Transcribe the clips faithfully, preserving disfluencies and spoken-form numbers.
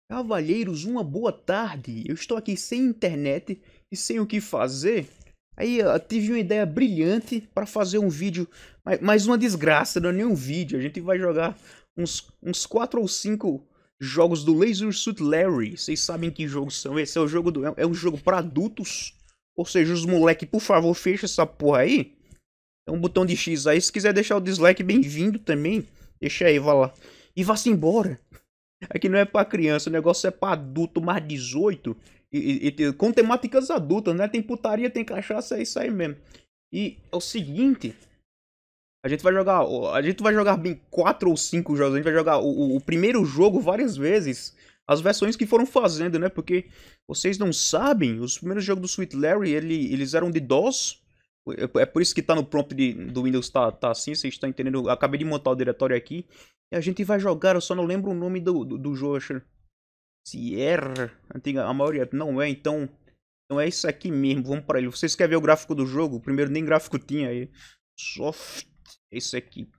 Cavalheiros, uma boa tarde. Eu estou aqui sem internet e sem o que fazer. Aí eu tive uma ideia brilhante para fazer um vídeo, mas mais uma desgraça, não é nem um vídeo. A gente vai jogar uns, uns quatro ou cinco jogos do Leisure Suit Larry. Vocês sabem que jogos são? Esse é o jogo do, é um jogo para adultos. Ou seja, os moleque, por favor, fecha essa porra aí. Tem um botão de X aí. Se quiser deixar o dislike, bem-vindo também. Deixa aí, vá lá. E vá-se embora. Aqui não é pra criança, o negócio é pra adulto mais dezoito. E, e, e com temáticas adultas, né? Tem putaria, tem cachaça, é isso aí mesmo. E é o seguinte. A gente vai jogar. A gente vai jogar bem quatro ou cinco jogos. A gente vai jogar o, o, o primeiro jogo várias vezes. As versões que foram fazendo, né? Porque vocês não sabem, os primeiros jogos do Sweet Larry, ele, eles eram de DOS. É por isso que tá no prompt de, do Windows, tá, tá assim, vocês estão entendendo. Eu acabei de montar o diretório aqui. E a gente vai jogar, eu só não lembro o nome do, do, do jogo. Sierra, antiga, a maioria não é, então. Então é isso aqui mesmo, vamos para ele. Vocês querem ver o gráfico do jogo? O primeiro nem gráfico tinha aí. Soft, esse aqui.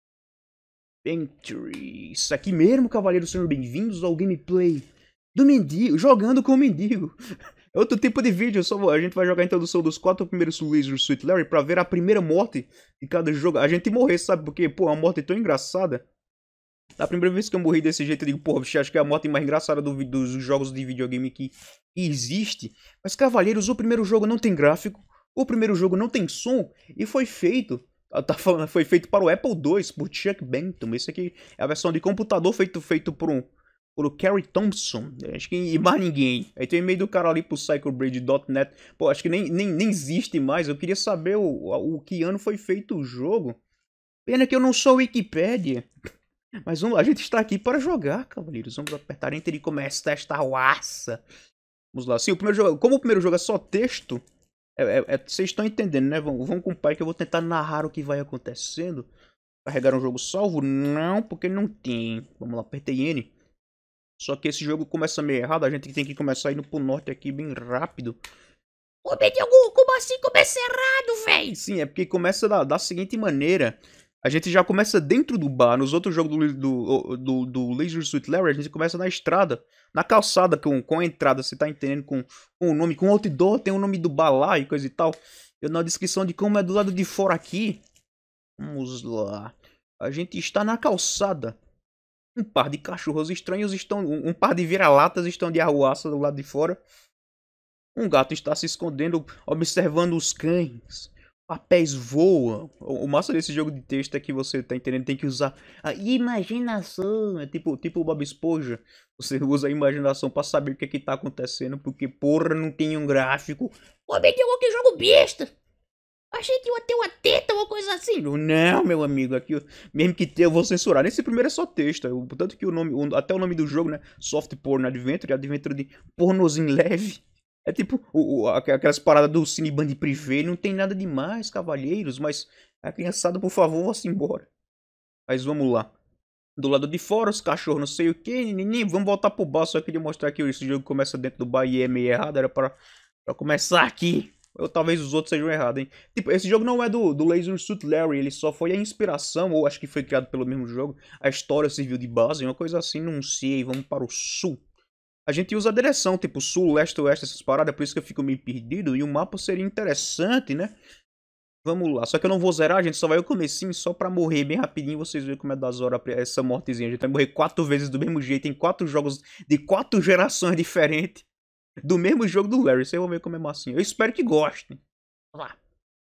Entry. Isso aqui mesmo, cavaleiros, sejam bem-vindos ao gameplay do mendigo, jogando com o mendigo. É outro tipo de vídeo, só a gente vai jogar a introdução dos quatro primeiros Leisure Suit Larry pra ver a primeira morte de cada jogo. A gente morrer, sabe por quê? Pô, a morte é tão engraçada. Da primeira vez que eu morri desse jeito, eu digo, porra, bicho, acho que é a morte mais engraçada do, dos jogos de videogame que existe. Mas, Cavaleiros, o primeiro jogo não tem gráfico, o primeiro jogo não tem som, e foi feito, tá falando, foi feito para o Apple dois, por Chuck Benton. Esse aqui é a versão de computador feito, feito por um, por o Kerry Thompson, acho que e mais ninguém. Aí tem o e-mail do cara ali pro Psychobridge ponto net, pô, acho que nem, nem, nem existe mais. Eu queria saber o, o que ano foi feito o jogo. Pena que eu não sou Wikipédia. Mas vamos, a gente está aqui para jogar, cavaleiros. Vamos apertar Enter e começar esta raça. Vamos lá. Sim, o primeiro jogo, como o primeiro jogo é só texto, é, é, é, vocês estão entendendo, né? Vamos, vamos com o pai que eu vou tentar narrar o que vai acontecendo. Carregar um jogo salvo? Não, porque não tem. Vamos lá, apertei N. Só que esse jogo começa meio errado. A gente tem que começar indo pro norte aqui bem rápido. Ô, Bediogu, como assim começa errado, véi? Sim, é porque começa da, da seguinte maneira. A gente já começa dentro do bar. Nos outros jogos do, do, do, do Leisure Suit Larry, a gente começa na estrada. Na calçada, com, com a entrada, você tá entendendo? Com, com o nome, com o outdoor, tem o nome do bar lá e coisa e tal. Eu na descrição de como é do lado de fora aqui. Vamos lá. A gente está na calçada. Um par de cachorros estranhos estão... Um, um par de vira-latas estão de arruaça do lado de fora. Um gato está se escondendo, observando os cães. Papéis voam. O massa desse jogo de texto é que você tá entendendo, tem que usar a imaginação. É tipo, tipo o Bob Esponja. Você usa a imaginação pra saber o que é que tá acontecendo, porque porra, não tem um gráfico. Ô, Bediogu, que jogo besta. Achei que ia ter uma teta ou uma coisa assim. Não, meu amigo, aqui mesmo que tenha, eu vou censurar. Nesse primeiro é só texto. Portanto que o nome, até o nome do jogo, né? Soft Porn Adventure, Adventure de pornozinho leve. É tipo o, o, aquelas paradas do Cineband Privé, não tem nada demais, cavalheiros, mas a criançada, por favor, vá-se embora. Mas vamos lá. Do lado de fora, os cachorros não sei o que, nem vamos voltar pro bar, só queria mostrar que esse jogo começa dentro do bar e é meio errado, era pra, pra começar aqui. Ou talvez os outros sejam errados, hein. Tipo, esse jogo não é do, do Leisure Suit Larry, ele só foi a inspiração, ou acho que foi criado pelo mesmo jogo. A história serviu de base, uma coisa assim, não sei, vamos para o sul. A gente usa a direção, tipo sul, leste, oeste, essas paradas, por isso que eu fico meio perdido. E o mapa seria interessante, né? Vamos lá, só que eu não vou zerar, a gente só vai o comecinho, só pra morrer bem rapidinho. Vocês verem como é das horas essa mortezinha. A gente vai morrer quatro vezes do mesmo jeito, em quatro jogos de quatro gerações diferentes. Do mesmo jogo do Larry, vocês vão ver como é massinho. Eu espero que gostem. Vamos lá.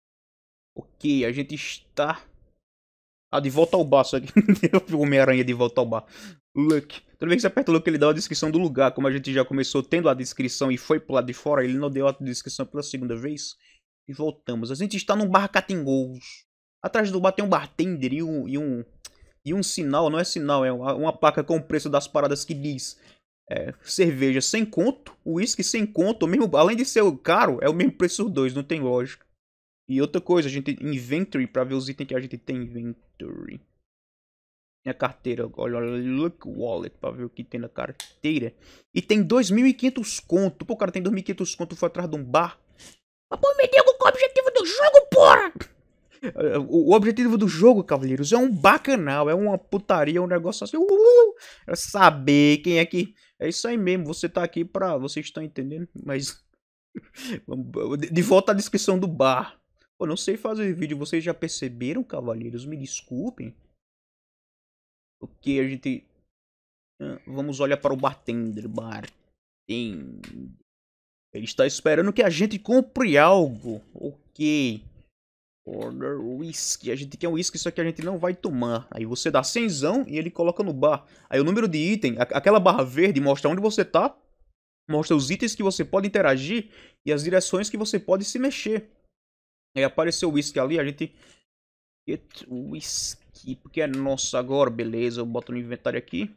Ok, a gente está... Ah, de volta ao bar, só que o Homem-Aranha de volta ao bar. Look. Toda vez que você aperta o Look, ele dá a descrição do lugar. Como a gente já começou tendo a descrição e foi pro lado de fora, ele não deu a descrição pela segunda vez. E voltamos. A gente está num bar Catingous. Atrás do bar tem um bartender e um, e um, e um sinal. Não é sinal, é uma, uma placa com o preço das paradas que diz... É, cerveja sem conto, uísque sem conto. Mesmo, além de ser caro, é o mesmo preço dos dois, não tem lógica. E outra coisa, a gente tem inventory pra ver os itens que a gente tem. Inventory. Minha carteira, olha, look wallet pra ver o que tem na carteira. E tem dois mil e quinhentos conto. Pô, o cara tem dois mil e quinhentos conto, foi atrás de um bar. Mas, pô, Bediogu, qual é o objetivo do jogo, porra? O, o objetivo do jogo, cavaleiros, é um bacanal, é uma putaria, um negócio assim. Uh, uh, é saber quem é que. É isso aí mesmo, você tá aqui pra. Vocês estão entendendo? Mas. De volta à descrição do bar. Pô, não sei fazer vídeo, vocês já perceberam, cavaleiros? Me desculpem. Porque a gente. Vamos olhar para o bartender. Bartender. Ele está esperando que a gente compre algo. Ok. Order whisky. A gente quer um whisky, só que a gente não vai tomar. Aí você dá cenzão e ele coloca no bar. Aí o número de item, aquela barra verde mostra onde você tá. Mostra os itens que você pode interagir e as direções que você pode se mexer. Aí apareceu o whisky ali, a gente... Get whisky, porque é nosso agora, beleza. Eu boto no inventário aqui.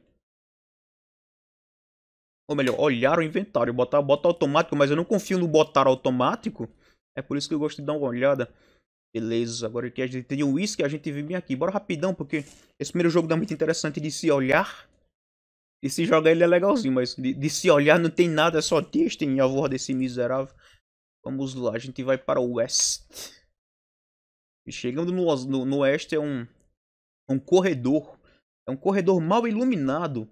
Ou melhor, olhar o inventário, botar, botar automático, mas eu não confio no botar automático. É por isso que eu gosto de dar uma olhada. Beleza, agora aqui a gente tem um whisky, a gente vem aqui. Bora rapidão, porque esse primeiro jogo dá muito interessante de se olhar. E se jogar ele é legalzinho, mas de, de se olhar não tem nada, é só texto em favor desse miserável. Vamos lá, a gente vai para o oeste. E chegando no, no, no oeste é um, um corredor. É um corredor mal iluminado.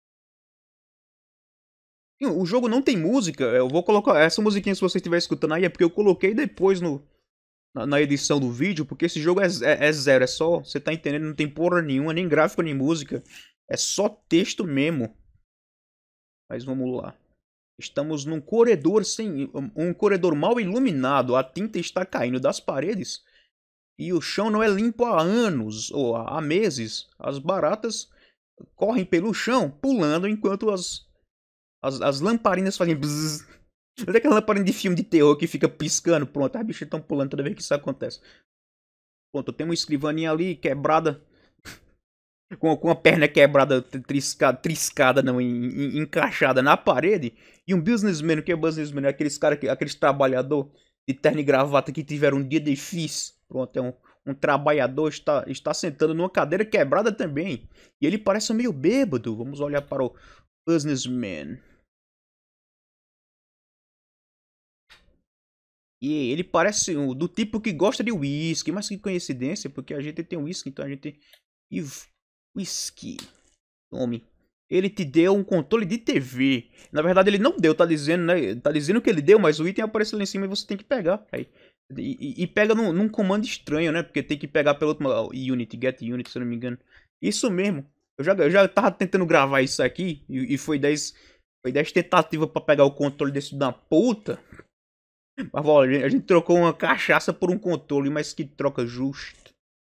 O jogo não tem música, eu vou colocar essa musiquinha se você estiver escutando aí, é porque eu coloquei depois no, na, na edição do vídeo, porque esse jogo é, é, é zero, é só, você tá entendendo, não tem porra nenhuma, nem gráfico, nem música, é só texto mesmo. Mas vamos lá. Estamos num corredor sem, um corredor mal iluminado, a tinta está caindo das paredes e o chão não é limpo há anos, ou há meses. As baratas correm pelo chão, pulando enquanto as... As, as lamparinas fazem bzzz. Olha aquela lamparina de filme de terror que fica piscando. Pronto, as bichas estão pulando toda vez que isso acontece. Pronto, tem uma escrivaninha ali quebrada. Com, com a perna quebrada, triscada, triscada não, en, en, encaixada na parede. E um businessman, o que é businessman? É aqueles caras, aqueles trabalhadores de terno e gravata que tiveram um dia difícil. Pronto, é um, um trabalhador, está, está sentando numa cadeira quebrada também. E ele parece meio bêbado. Vamos olhar para o businessman. E ele parece do tipo que gosta de whisky, mas que coincidência, porque a gente tem whisky, então a gente... E whisky. Tome. Ele te deu um controle de T V. Na verdade ele não deu, tá dizendo, né? Tá dizendo que ele deu, mas o item aparece lá em cima e você tem que pegar. Aí. E, e pega num, num comando estranho, né? Porque tem que pegar pelo outro... Unity, get unit, se eu não me engano. Isso mesmo. Eu já, eu já tava tentando gravar isso aqui e, e foi dez... Foi dez tentativas pra pegar o controle desse da puta. Mas olha, a gente trocou uma cachaça por um controle, mas que troca justa.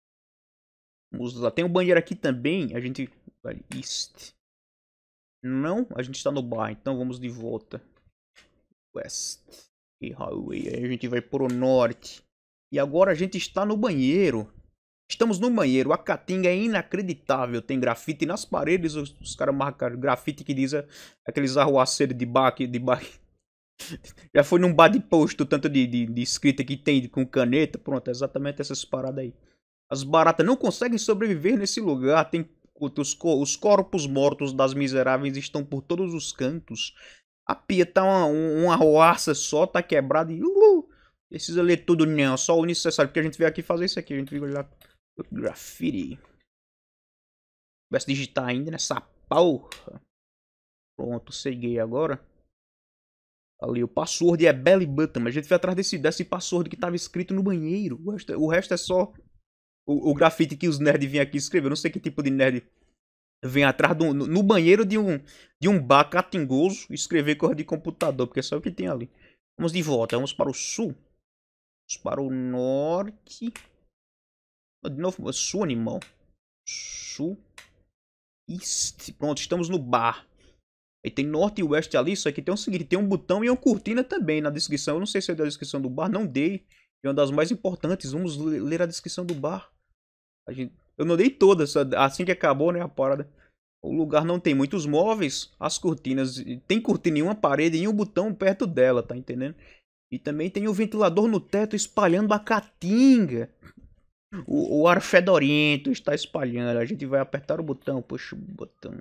Vamos lá, tem um banheiro aqui também, a gente... East. Não, a gente está no bar, então vamos de volta. West. E highway, aí a gente vai pro norte. E agora a gente está no banheiro. Estamos no banheiro, a caatinga é inacreditável. Tem grafite nas paredes, os, os caras marcam grafite que diz aqueles arruaceiros de bar, de bar. Já foi num bar de posto, tanto de, de, de escrita que tem com caneta. Pronto, é exatamente essas paradas aí. As baratas não conseguem sobreviver nesse lugar. Tem os, os corpos mortos das miseráveis estão por todos os cantos. A pia tá uma, uma arruaça só, tá quebrada e... Uh, precisa ler tudo não, só o necessário. Porque a gente veio aqui fazer isso aqui. A gente veio olhar graffiti. Vai se digitar ainda nessa porra. Pronto, ceguei agora. Ali, o password é belly button. A gente foi atrás desse, desse password que tava escrito no banheiro. O resto, o resto é só o, o grafite que os nerds vinham aqui escrever. Eu não sei que tipo de nerd vem atrás do, no, no banheiro de um, de um bar catingoso escrever coisa de computador. Porque é só o que tem ali. Vamos de volta. Vamos para o sul. Vamos para o norte. De novo, sul, animal. Sul. East. Pronto, estamos no bar. Aí tem norte e oeste ali, só que tem o seguinte, tem um botão e uma cortina também na descrição. Eu não sei se é da descrição do bar, não dei. É uma das mais importantes, vamos ler a descrição do bar. A gente... Eu não dei todas, assim que acabou, né, a parada. O lugar não tem muitos móveis, as cortinas... Tem cortina em uma parede e um botão perto dela, tá entendendo? E também tem o ventilador no teto espalhando a caatinga. O, o ar fedorento está espalhando, a gente vai apertar o botão, puxa o botão...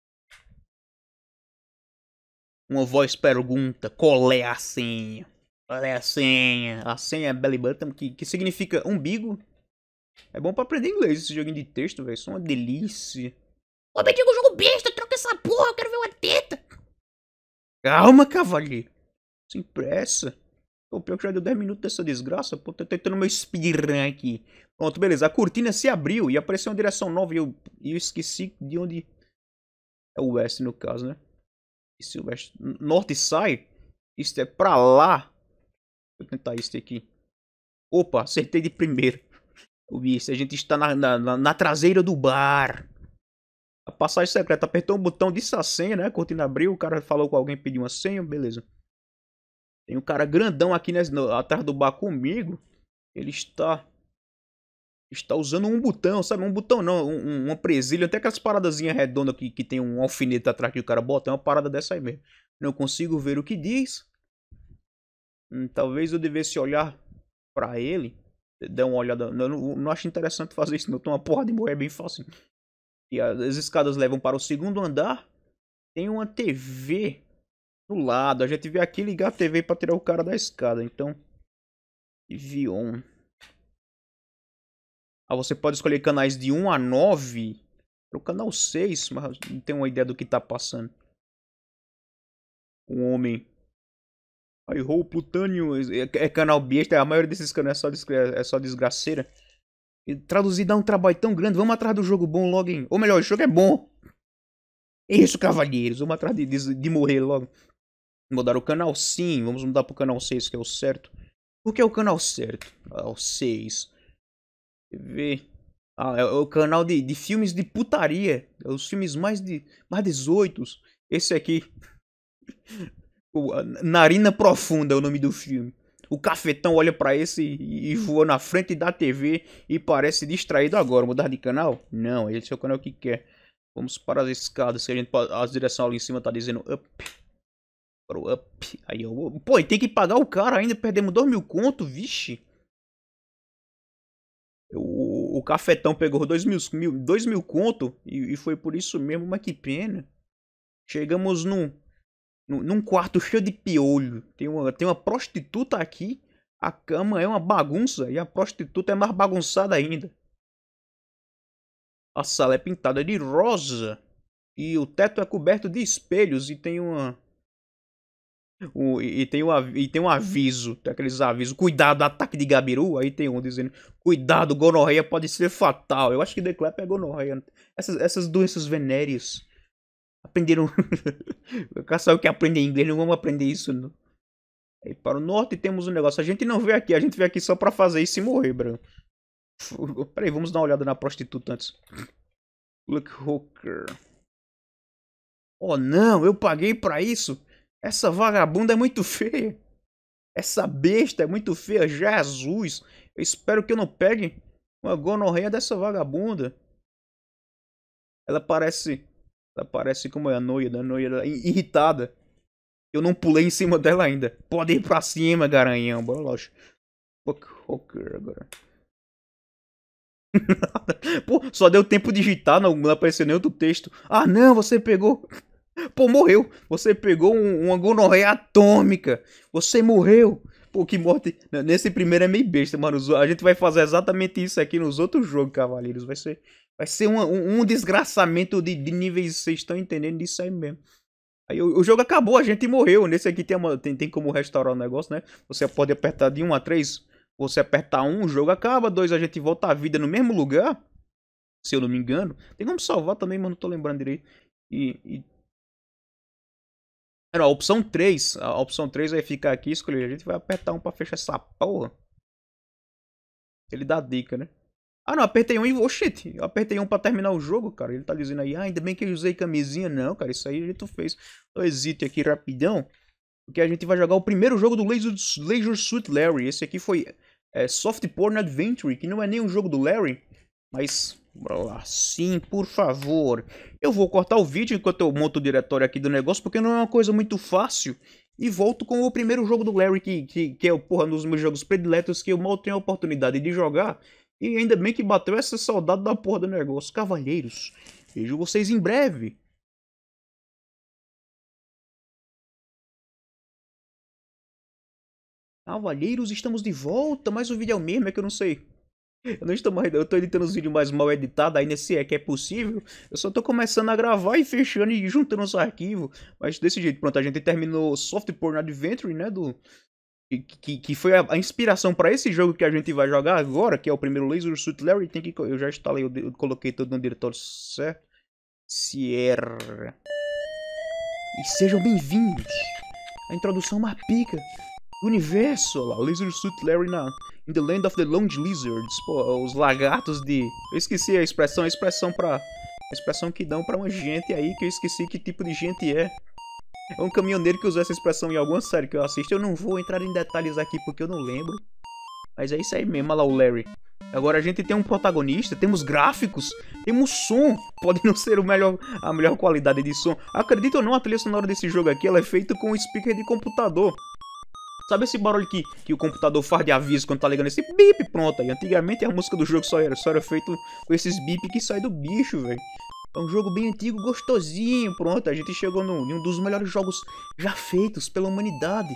Uma voz pergunta, qual é a senha? Qual é a senha? A senha é belly button, que, que significa umbigo. É bom pra aprender inglês esse joguinho de texto, velho. Isso é uma delícia. Ô, mendigo, jogo besta, troca essa porra, eu quero ver uma teta. Calma, cavalheiro. Sem pressa. Pô, pior que já deu dez minutos dessa desgraça. Pô, tô tentando meu speedrun aqui. Pronto, beleza. A cortina se abriu e apareceu uma direção nova e eu, e eu esqueci de onde... É o oeste, no caso, né? Esse oeste... Norte sai. Isso é pra lá. Vou tentar isso aqui. Opa, acertei de primeiro. Eu vi isso. A gente está na, na, na traseira do bar. A passagem secreta. Apertou um botão, disse a senha, né? A cortina abriu. O cara falou com alguém, pediu uma senha. Beleza. Tem um cara grandão aqui nesse, no, atrás do bar comigo. Ele está... Está usando um botão, sabe? Um botão não, um, uma presilha. Até aquelas paradazinhas redondas que, que tem um alfinete atrás que o cara bota. É uma parada dessa aí mesmo. Não consigo ver o que diz. Hum, talvez eu devesse olhar pra ele. Dar uma olhada. Não, não, não acho interessante fazer isso não. Tem uma porra de mulher bem fácil. E as escadas levam para o segundo andar. Tem uma T V do lado. A gente veio aqui ligar a T V pra tirar o cara da escada. Então... T V on. Ah, você pode escolher canais de um a nove. O canal seis, mas não tenho uma ideia do que tá passando. Um homem. Aí, Rou Plutânio. É, é canal besta. A maioria desses canais é só, desgra é só desgraceira. E traduzir dá um trabalho tão grande. Vamos atrás do jogo bom logo, hein? Ou melhor, o jogo é bom. Isso, cavalheiros. Vamos atrás de, de, de morrer logo. Mudar o canal? Sim. Vamos mudar pro canal seis, que é o certo. O que é o canal certo? Ah, o seis. Ver. Ah, é o canal de, de filmes de putaria. É os filmes mais de mais dezoito. Esse aqui. O, Narina Profunda é o nome do filme. O cafetão olha pra esse e, e voa na frente da T V e parece distraído agora. Mudar de canal? Não, esse é o canal que quer. Vamos para as escadas. Que a gente, a direção ali em cima tá dizendo up. Para o up. Aí eu. Pô, e tem que pagar o cara ainda. Perdemos dois mil conto, vixe. O, o cafetão pegou dois mil, mil, dois mil conto e, e foi por isso mesmo, mas que pena. Chegamos num, num, num quarto cheio de piolho. Tem uma, tem uma prostituta aqui. A cama é uma bagunça e a prostituta é mais bagunçada ainda. A sala é pintada de rosa e o teto é coberto de espelhos e tem uma... O, e, tem um, e tem um aviso, tem aqueles avisos, cuidado, ataque de Gabiru. Aí tem um dizendo, cuidado, gonorreia pode ser fatal. Eu acho que Declap é gonorreia. Essas, essas doenças venéreas. Aprenderam. O cara sabe que aprende inglês, não vamos aprender isso não. Aí para o norte temos um negócio, a gente não vê aqui, a gente vê aqui só pra fazer isso e morrer, bro. Peraí, vamos dar uma olhada na prostituta antes. Look hooker. Oh não, eu paguei pra isso. Essa vagabunda é muito feia. Essa besta é muito feia. Jesus. Eu espero que eu não pegue uma gonorreia dessa vagabunda. Ela parece... Ela parece como é a noia da noia irritada. Eu não pulei em cima dela ainda. Pode ir pra cima, garanhão. Bora lá. Fuck hooker agora. Pô, só deu tempo de digitar. Não, não apareceu nem outro texto. Ah não, você pegou... Pô, morreu. Você pegou um, uma gonorreia atômica. Você morreu. Pô, que morte. Nesse primeiro é meio besta, mano. A gente vai fazer exatamente isso aqui nos outros jogos, cavaleiros. Vai ser, vai ser um, um, um desgraçamento de, de níveis. Vocês estão entendendo disso aí mesmo. Aí o, o jogo acabou, a gente morreu. Nesse aqui tem, uma, tem, tem como restaurar o negócio, né? Você pode apertar de um a três. Você apertar um, o jogo acaba. dois, a gente volta a vida no mesmo lugar. Se eu não me engano. Tem como salvar também, mas não tô lembrando direito. E... e... Era a opção três. A opção três vai ficar aqui, escolher. A gente vai apertar um pra fechar essa porra. Ele dá dica, né? Ah, não, apertei um e... Oxente, eu apertei um pra terminar o jogo, cara. Ele tá dizendo aí, ah, ainda bem que eu usei camisinha. Não, cara, isso aí a gente fez. Então hesite aqui rapidão. Porque a gente vai jogar o primeiro jogo do Leisure, Leisure Suit Larry. Esse aqui foi é, Soft Porn Adventure, que não é nem um jogo do Larry. Mas... Bora lá, sim, por favor. Eu vou cortar o vídeo enquanto eu monto o diretório aqui do negócio, porque não é uma coisa muito fácil. E volto com o primeiro jogo do Larry, que, que, que é porra, um dos meus jogos prediletos, que eu mal tenho a oportunidade de jogar. E ainda bem que bateu essa saudade da porra do negócio. Cavalheiros, vejo vocês em breve. Cavalheiros, estamos de volta, mas o vídeo é o mesmo, é que eu não sei. Eu não estou mais. Eu tô editando os vídeos mais mal editados, aí nesse é que é possível. Eu só tô começando a gravar e fechando e juntando os arquivos. Mas desse jeito, pronto, a gente terminou Soft Porn Adventure, né? Do, que, que, que foi a, a inspiração para esse jogo que a gente vai jogar agora, que é o primeiro Laser Suit Larry. Tem que, eu já instalei, eu, eu coloquei tudo no diretório certo. Sierra. E sejam bem-vindos à introdução mais pica do universo, lá, Laser Suit Larry na In the Land of the Longe Lizards. Pô, os lagartos de... Eu esqueci a expressão, a expressão pra... A expressão que dão pra uma gente aí, que eu esqueci que tipo de gente é. É um caminhoneiro que usou essa expressão em alguma série que eu assisto. Eu não vou entrar em detalhes aqui porque eu não lembro. Mas é isso aí mesmo, olha lá o Larry. Agora a gente tem um protagonista, temos gráficos, temos som. Pode não ser o melhor, a melhor qualidade de som. Acredita ou não, a trilha sonora desse jogo aqui ela é feita com um speaker de computador. Sabe esse barulho que, que o computador faz de aviso quando tá ligando esse bip? Pronto, aí antigamente a música do jogo só era, só era feito com esses bip que sai do bicho, velho. É um jogo bem antigo, gostosinho. Pronto, a gente chegou no, em um dos melhores jogos já feitos pela humanidade.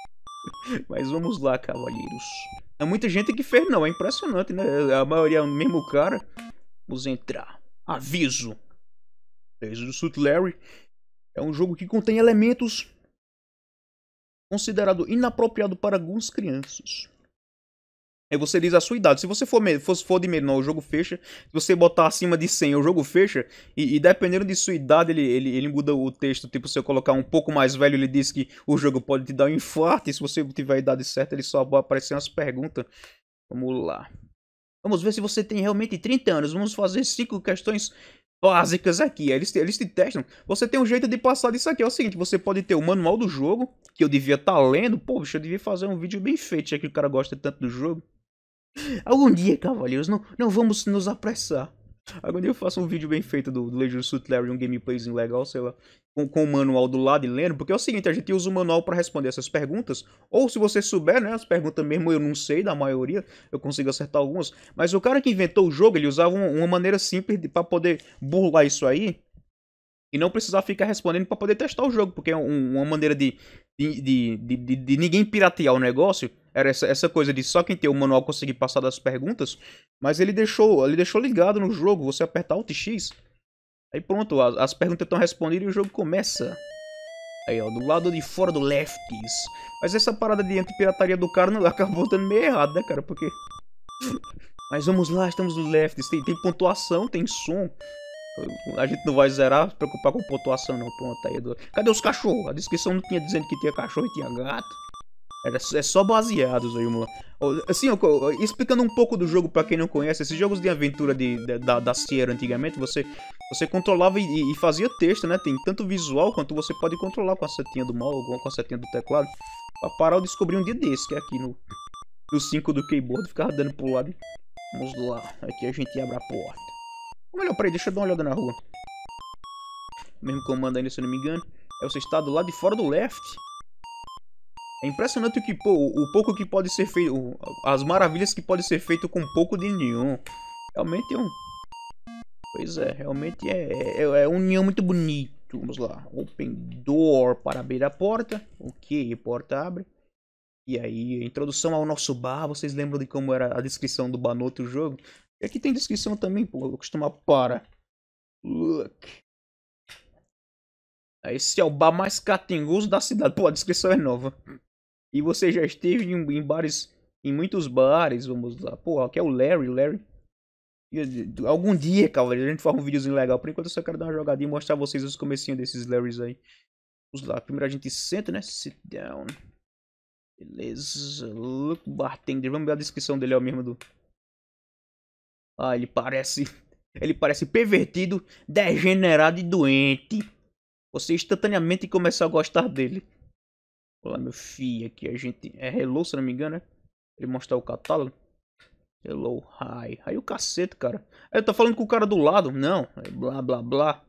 Mas vamos lá, cavalheiros. Não é muita gente que fez, não. É impressionante, né? A maioria é o mesmo cara. Vamos entrar. Aviso. Laser Suit Larry é um jogo que contém elementos considerado inapropriado para algumas crianças. Aí você diz a sua idade. Se você for, for, for de menor, o jogo fecha. Se você botar acima de cem, o jogo fecha. E, e dependendo de sua idade, ele, ele, ele muda o texto. Tipo, se eu colocar um pouco mais velho, ele diz que o jogo pode te dar um infarto. E se você tiver a idade certa, ele só vai aparecer umas perguntas. Vamos lá. Vamos ver se você tem realmente trinta anos. Vamos fazer cinco questões básicas aqui. Eles, eles te testam. Você tem um jeito de passar disso aqui. É o seguinte, você pode ter o manual do jogo, que eu devia estar lendo. Pô, bicho, eu devia fazer um vídeo bem feito, já que o cara gosta tanto do jogo. Algum dia, cavaleiros, não, não vamos nos apressar. Algum dia eu faço um vídeo bem feito do, do Laser Suit Larry, um gameplayzinho legal, sei lá, com, com o manual do lado e lendo, porque é o seguinte, a gente usa o manual para responder essas perguntas, ou se você souber, né, as perguntas mesmo eu não sei, da maioria, eu consigo acertar algumas, mas o cara que inventou o jogo, ele usava uma, uma maneira simples para poder burlar isso aí, e não precisar ficar respondendo para poder testar o jogo, porque é um, uma maneira de, de, de, de, de, de ninguém piratear o negócio. Era essa, essa coisa de só quem tem o manual conseguir passar das perguntas. Mas ele deixou, ele deixou ligado no jogo. Você apertar Alt X. Aí pronto, as, as perguntas estão respondidas e o jogo começa. Aí ó, do lado de fora do Lefties. Mas essa parada de anti-pirataria do cara não, acabou dando meio errado, né, cara? Porque... Mas vamos lá, estamos no Lefties. Tem, tem pontuação, tem som. A gente não vai zerar, se preocupar com pontuação não. Pronto, aí. Do... Cadê os cachorros? A descrição não tinha dizendo que tinha cachorro e tinha gato. Era, é só baseados aí, vamos lá. Assim, explicando um pouco do jogo pra quem não conhece, esses jogos de aventura de, de, da, da Sierra antigamente, você, você controlava e, e fazia texto, né? Tem tanto visual quanto você pode controlar com a setinha do mouse ou com a setinha do teclado. Pra parar, eu descobri um dia desse, que é aqui no, no cinco do keyboard, ficava dando pro lado. Vamos lá, aqui a gente abre a porta. Ou melhor, peraí, deixa eu dar uma olhada na rua. O mesmo comando ainda, se eu não me engano. É você está do lado de fora do left. É impressionante o que pô, o pouco que pode ser feito, as maravilhas que pode ser feito com pouco de neon. Realmente é um, pois é, realmente é, é, é um neon muito bonito. Vamos lá, open door para abrir a porta. Ok, a porta abre. E aí, introdução ao nosso bar. Vocês lembram de como era a descrição do bar no outro jogo? E aqui tem descrição também, pô, eu vou acostumar para. Look. Esse é o bar mais catengoso da cidade. Pô, a descrição é nova. E você já esteve em, em bares, em muitos bares, vamos lá. Pô, aqui é o Larry, Larry. Algum dia, cavaleiro, a gente faz um videozinho legal. Por enquanto eu só quero dar uma jogadinha e mostrar a vocês os comecinhos desses Larrys aí. Vamos lá, primeiro a gente senta, né? Sit down. Beleza, look bartender. Vamos ver a descrição dele, é o mesmo do... Ah, ele parece... Ele parece pervertido, degenerado e doente. Você instantaneamente começa a gostar dele. Olá, meu filho, aqui a gente... É Hello, se não me engano, né? Ele mostrar o catálogo. Hello, hi. Aí o cacete, cara. Aí eu tô falando com o cara do lado. Não, é blá, blá, blá.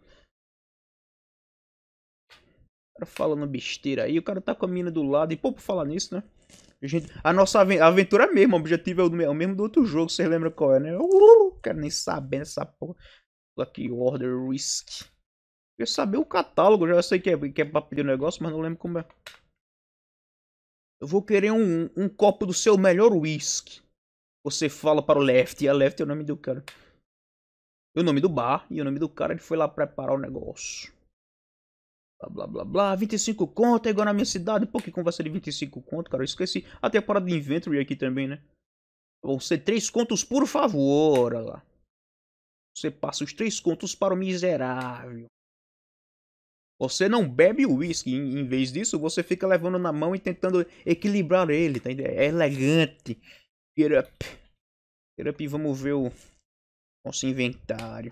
O cara falando besteira aí. O cara tá com a mina do lado. E pô, por falar nisso, né? A, gente... a nossa aventura é mesmo. O objetivo é o mesmo do outro jogo. Vocês lembram qual é, né? Uh, quero nem saber nessa porra. Aqui, Order Risk. Eu saber o catálogo. Já sei que é, que é pra pedir o negócio, mas não lembro como é. Eu vou querer um, um copo do seu melhor whisky. Você fala para o Left, e a Left é o nome do cara. E o nome do bar, e o nome do cara, ele foi lá preparar o negócio. Blá, blá, blá, blá. vinte e cinco conto é igual na minha cidade. Pô, que conversa de vinte e cinco conto, cara. Eu esqueci. Ah, tem a parada de inventory aqui também, né? Vão ser três contos, por favor. Olha lá. Você passa os três contos para o miserável. Você não bebe o whisky. Em, em vez disso, você fica levando na mão e tentando equilibrar ele, tá entendendo? É elegante. Get up. Get up e vamos ver o nosso inventário.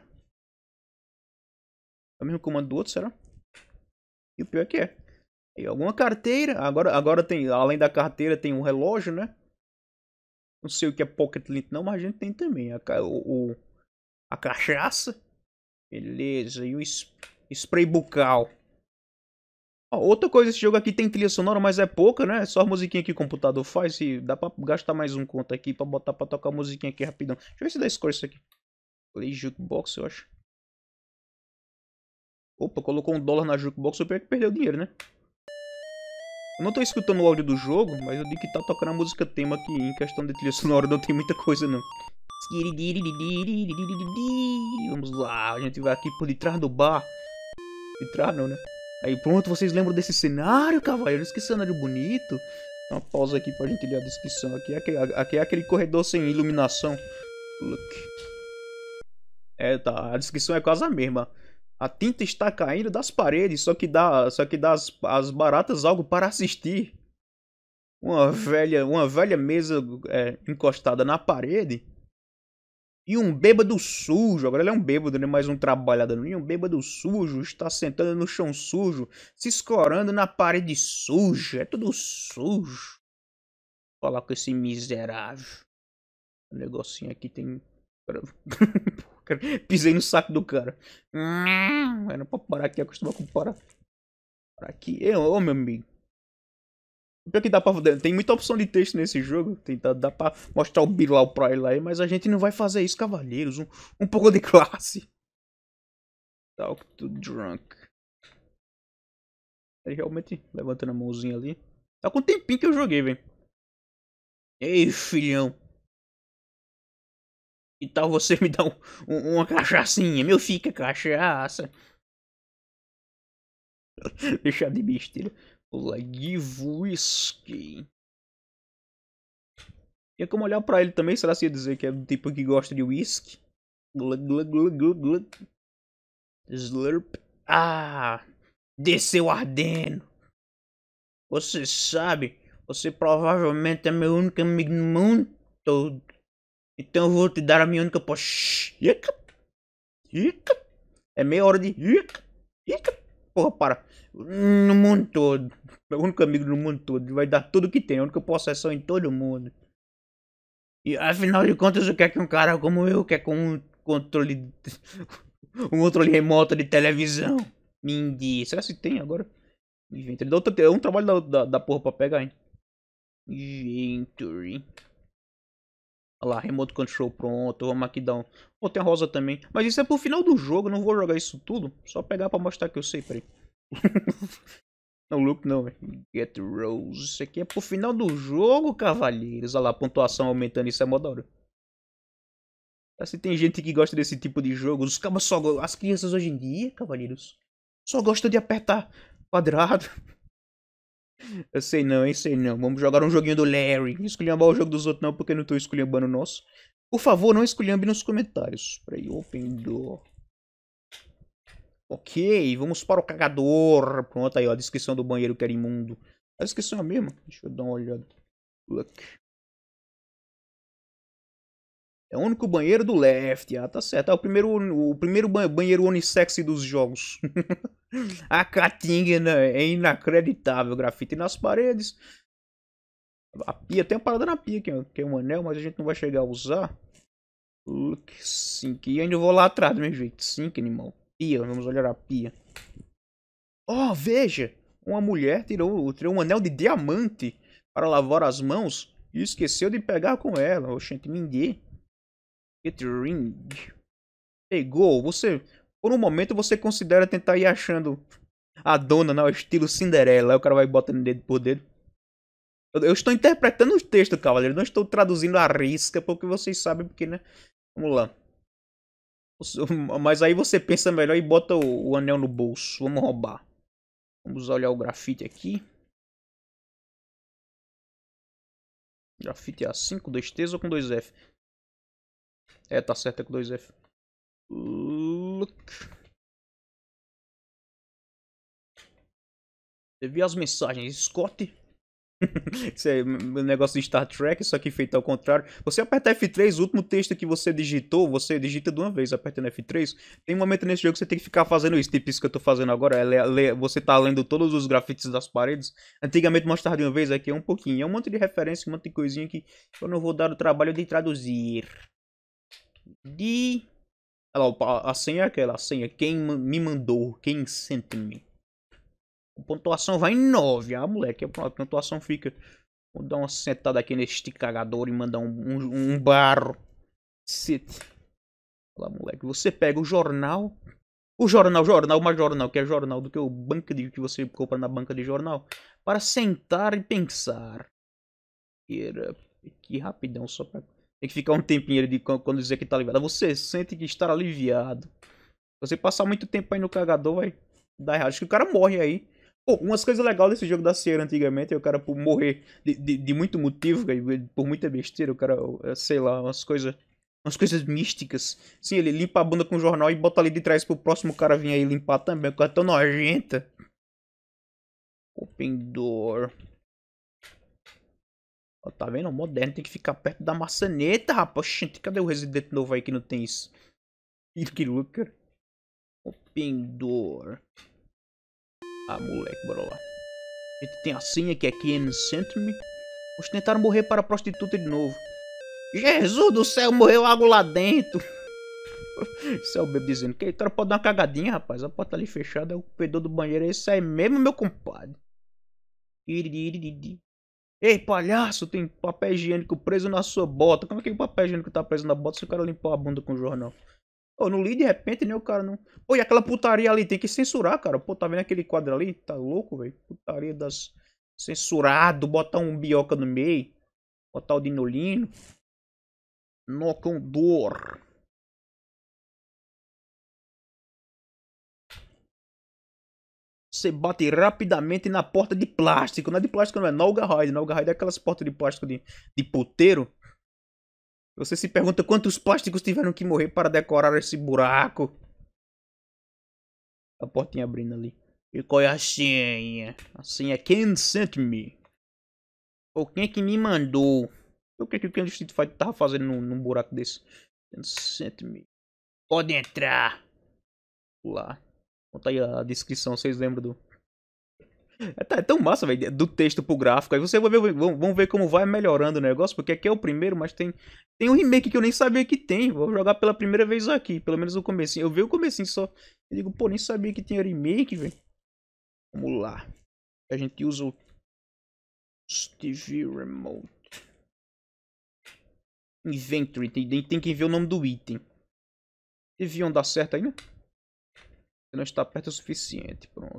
É o mesmo comando do outro, será? E o pior é que é. Tem alguma carteira. Agora, agora tem, além da carteira, tem um relógio, né? Não sei o que é pocket lint não, mas a gente tem também. A, o, o, a cachaça. Beleza. E o spray bucal. Ó, outra coisa, esse jogo aqui tem trilha sonora, mas é pouca, né? É só a musiquinha que o computador faz. E dá pra gastar mais um conto aqui pra botar pra tocar a musiquinha aqui rapidão. Deixa eu ver se dá score isso aqui. Play jukebox, eu acho. Opa, colocou um dólar na jukebox, eu que perdeu dinheiro, né? Eu não tô escutando o áudio do jogo, mas eu digo que tá tocando a música tema aqui. Em questão de trilha sonora não tem muita coisa, não. Vamos lá, a gente vai aqui por detrás do bar. De trás não, né? Aí pronto, vocês lembram desse cenário, cavaleiro? Que cenário bonito. Dá uma pausa aqui pra gente ler a descrição. Aqui é aquele, aqui é aquele corredor sem iluminação. Look. É, tá. A descrição é quase a mesma. A tinta está caindo das paredes, só que dá, só que dá as, as baratas algo para assistir. Uma velha, uma velha mesa é, encostada na parede. E um bêbado sujo, agora ele é um bêbado, não é mais um trabalhador. E um bêbado sujo está sentado no chão sujo, se escorando na parede suja. É tudo sujo. Falar com esse miserável. O negocinho aqui tem... Pisei no saco do cara. Era pra parar aqui, acostumar com parar. Parar aqui. Ô, oh, meu amigo. Pior que dá pra... Tem muita opção de texto nesse jogo. Tem, dá, dá pra mostrar o Bilal pra ele aí. Mas a gente não vai fazer isso, cavaleiros. Um, um pouco de classe. Talk to drunk. Ele realmente levantando a mãozinha ali. Tá com um tempinho que eu joguei, velho. Ei, filhão. Que tal você me dar um, um, uma cachaçinha? Meu fica cachaça. Deixar de besteira. Olá, give whisky. Tinha como olhar pra ele também. Será que ia dizer que é do tipo que gosta de whisky? Glug, glug, glug, glug, glug. Slurp. Ah! Desceu ardendo. Você sabe, você provavelmente é meu único amigo no mundo todo. Então eu vou te dar a minha única poxa. É meia hora de... Porra, para. No mundo todo. Meu único amigo no mundo todo. Vai dar tudo que tem. A única possessão em todo o mundo. E afinal de contas, o que é que um cara como eu quer com um controle... um controle remoto de televisão? Mindy. Será que tem agora? Inventory. Dá outra... É um trabalho da, da, da porra pra pegar, hein? Inventory. Olha lá, remote control, pronto. Vamos aqui dar um... Pô, tem a rosa também. Mas isso é pro final do jogo, eu não vou jogar isso tudo. Só pegar pra mostrar que eu sei, peraí. Não, look não, velho. Get rose. Isso aqui é pro final do jogo, cavalheiros. Olha lá, a pontuação aumentando, isso é mó da hora. Se tem gente que gosta desse tipo de jogo, os cabas só... As crianças hoje em dia, cavalheiros, só gostam de apertar quadrado. Eu sei não, hein, sei não. Vamos jogar um joguinho do Larry. Esculhambar o jogo dos outros não, porque eu não tô esculhambando o nosso. Por favor, não esculhambe nos comentários. Peraí, open door. Ok, vamos para o cagador. Pronto, aí ó, a descrição do banheiro que era imundo. A descrição é a mesma? Deixa eu dar uma olhada. Look. É o único banheiro do left. Ah, tá certo. É o primeiro, o primeiro banheiro unissex dos jogos. A Caatinga, né? É inacreditável. Grafite nas paredes. A pia, tem uma parada na pia aqui, ó, que é um anel, mas a gente não vai chegar a usar. Look, cinco. E ainda vou lá atrás do meu jeito. cinco, animal. Pia, vamos olhar a pia. Oh, veja! Uma mulher tirou, tirou um anel de diamante para lavar as mãos e esqueceu de pegar com ela. Oxente, ninguém. Get ring. Pegou. Você, por um momento, você considera tentar ir achando a dona, não, estilo Cinderela. Aí o cara vai botando dedo por dedo. Eu, eu estou interpretando o texto, cavaleiro. Não estou traduzindo a risca, porque vocês sabem porque, né? Vamos lá. Mas aí você pensa melhor e bota o, o anel no bolso. Vamos roubar. Vamos olhar o grafite aqui. Grafite é assim, com dois T's ou com dois F? É, tá certo, é com dois F. Look. Você viu as mensagens, Scott? Isso é um negócio de Star Trek, só que feito ao contrário. Você aperta F três, o último texto que você digitou, você digita de uma vez, apertando F três. Tem um momento nesse jogo que você tem que ficar fazendo isso, tipo isso que eu tô fazendo agora. É, você tá lendo todos os grafites das paredes. Antigamente mostrava de uma vez, aqui é um pouquinho. É um monte de referência, um monte de coisinha que eu não vou dar o trabalho de traduzir. De... Olha lá, a senha é aquela, a senha. Quem me mandou, quem sente-me. A pontuação vai em nove. Ah, moleque, a pontuação fica... Vou dar uma sentada aqui neste cagador e mandar um, um, um barro. Sit. Olha lá, moleque. Você pega o jornal. O jornal, jornal, mais jornal, que é jornal do que o banco de que você compra na banca de jornal. Para sentar e pensar. Que rapidão, só pra... Tem que ficar um tempinho de quando dizer que tá aliviado. Você sente que está aliviado. Você passar muito tempo aí no cagador, vai dar errado. Acho que o cara morre aí. Pô, umas coisas legais desse jogo da Sierra antigamente é o cara por morrer de, de, de muito motivo, por muita besteira, o cara, sei lá, umas coisas umas coisas místicas. Sim, ele limpa a bunda com o jornal e bota ali de trás pro próximo cara vir aí limpar também, o cara é tão nojenta. Open door. Ó, tá vendo? O moderno tem que ficar perto da maçaneta, rapaz. Gente, cadê o Resident novo aí que não tem isso? Que louco. Open door. Ah, moleque, bora lá. A gente tem a senha que é Ken Sent-me. Vamos tentar morrer para a prostituta de novo. Jesus do céu, morreu algo lá dentro. Isso é o bebê dizendo que o cara pode dar uma cagadinha, rapaz. A porta ali fechada, é o pedor do banheiro. Esse aí mesmo, meu compadre. Ei, palhaço, tem papel higiênico preso na sua bota. Como é que o papel higiênico tá preso na bota se o cara limpou a bunda com o jornal? Pô, não li de repente, né? O cara não. Pô, e aquela putaria ali tem que censurar, cara. Pô, tá vendo aquele quadro ali? Tá louco, velho? Putaria das. Censurado, botar um bioca no meio. Botar o dinolino. Knock on door. Você bate rapidamente na porta de plástico. Não é de plástico, não é Nalgaride. Nalgaride é aquelas portas de plástico de, de puteiro. Você se pergunta quantos plásticos tiveram que morrer para decorar esse buraco. A portinha abrindo ali. E qual é a senha? A senha é Ken Sent Me. Ou quem é que me mandou? O que, que o Ken Street Fighter tava fazendo num, num buraco desse? Ken Sent Me. Pode entrar. Lá. Conta aí a descrição, vocês lembram do... É, tá, é tão massa, velho, do texto pro gráfico. Aí você vai ver, vão ver como vai melhorando o negócio, porque aqui é o primeiro, mas tem tem um remake que eu nem sabia que tem. Vou jogar pela primeira vez aqui, pelo menos o comecinho. Eu vi o comecinho só. Eu digo, pô, nem sabia que tinha remake, velho. Vamos lá. A gente usa o Steve Remote. Inventory, tem, tem que ver o nome do item. Deviam dar certo aí, né? Você não está perto o suficiente, pronto.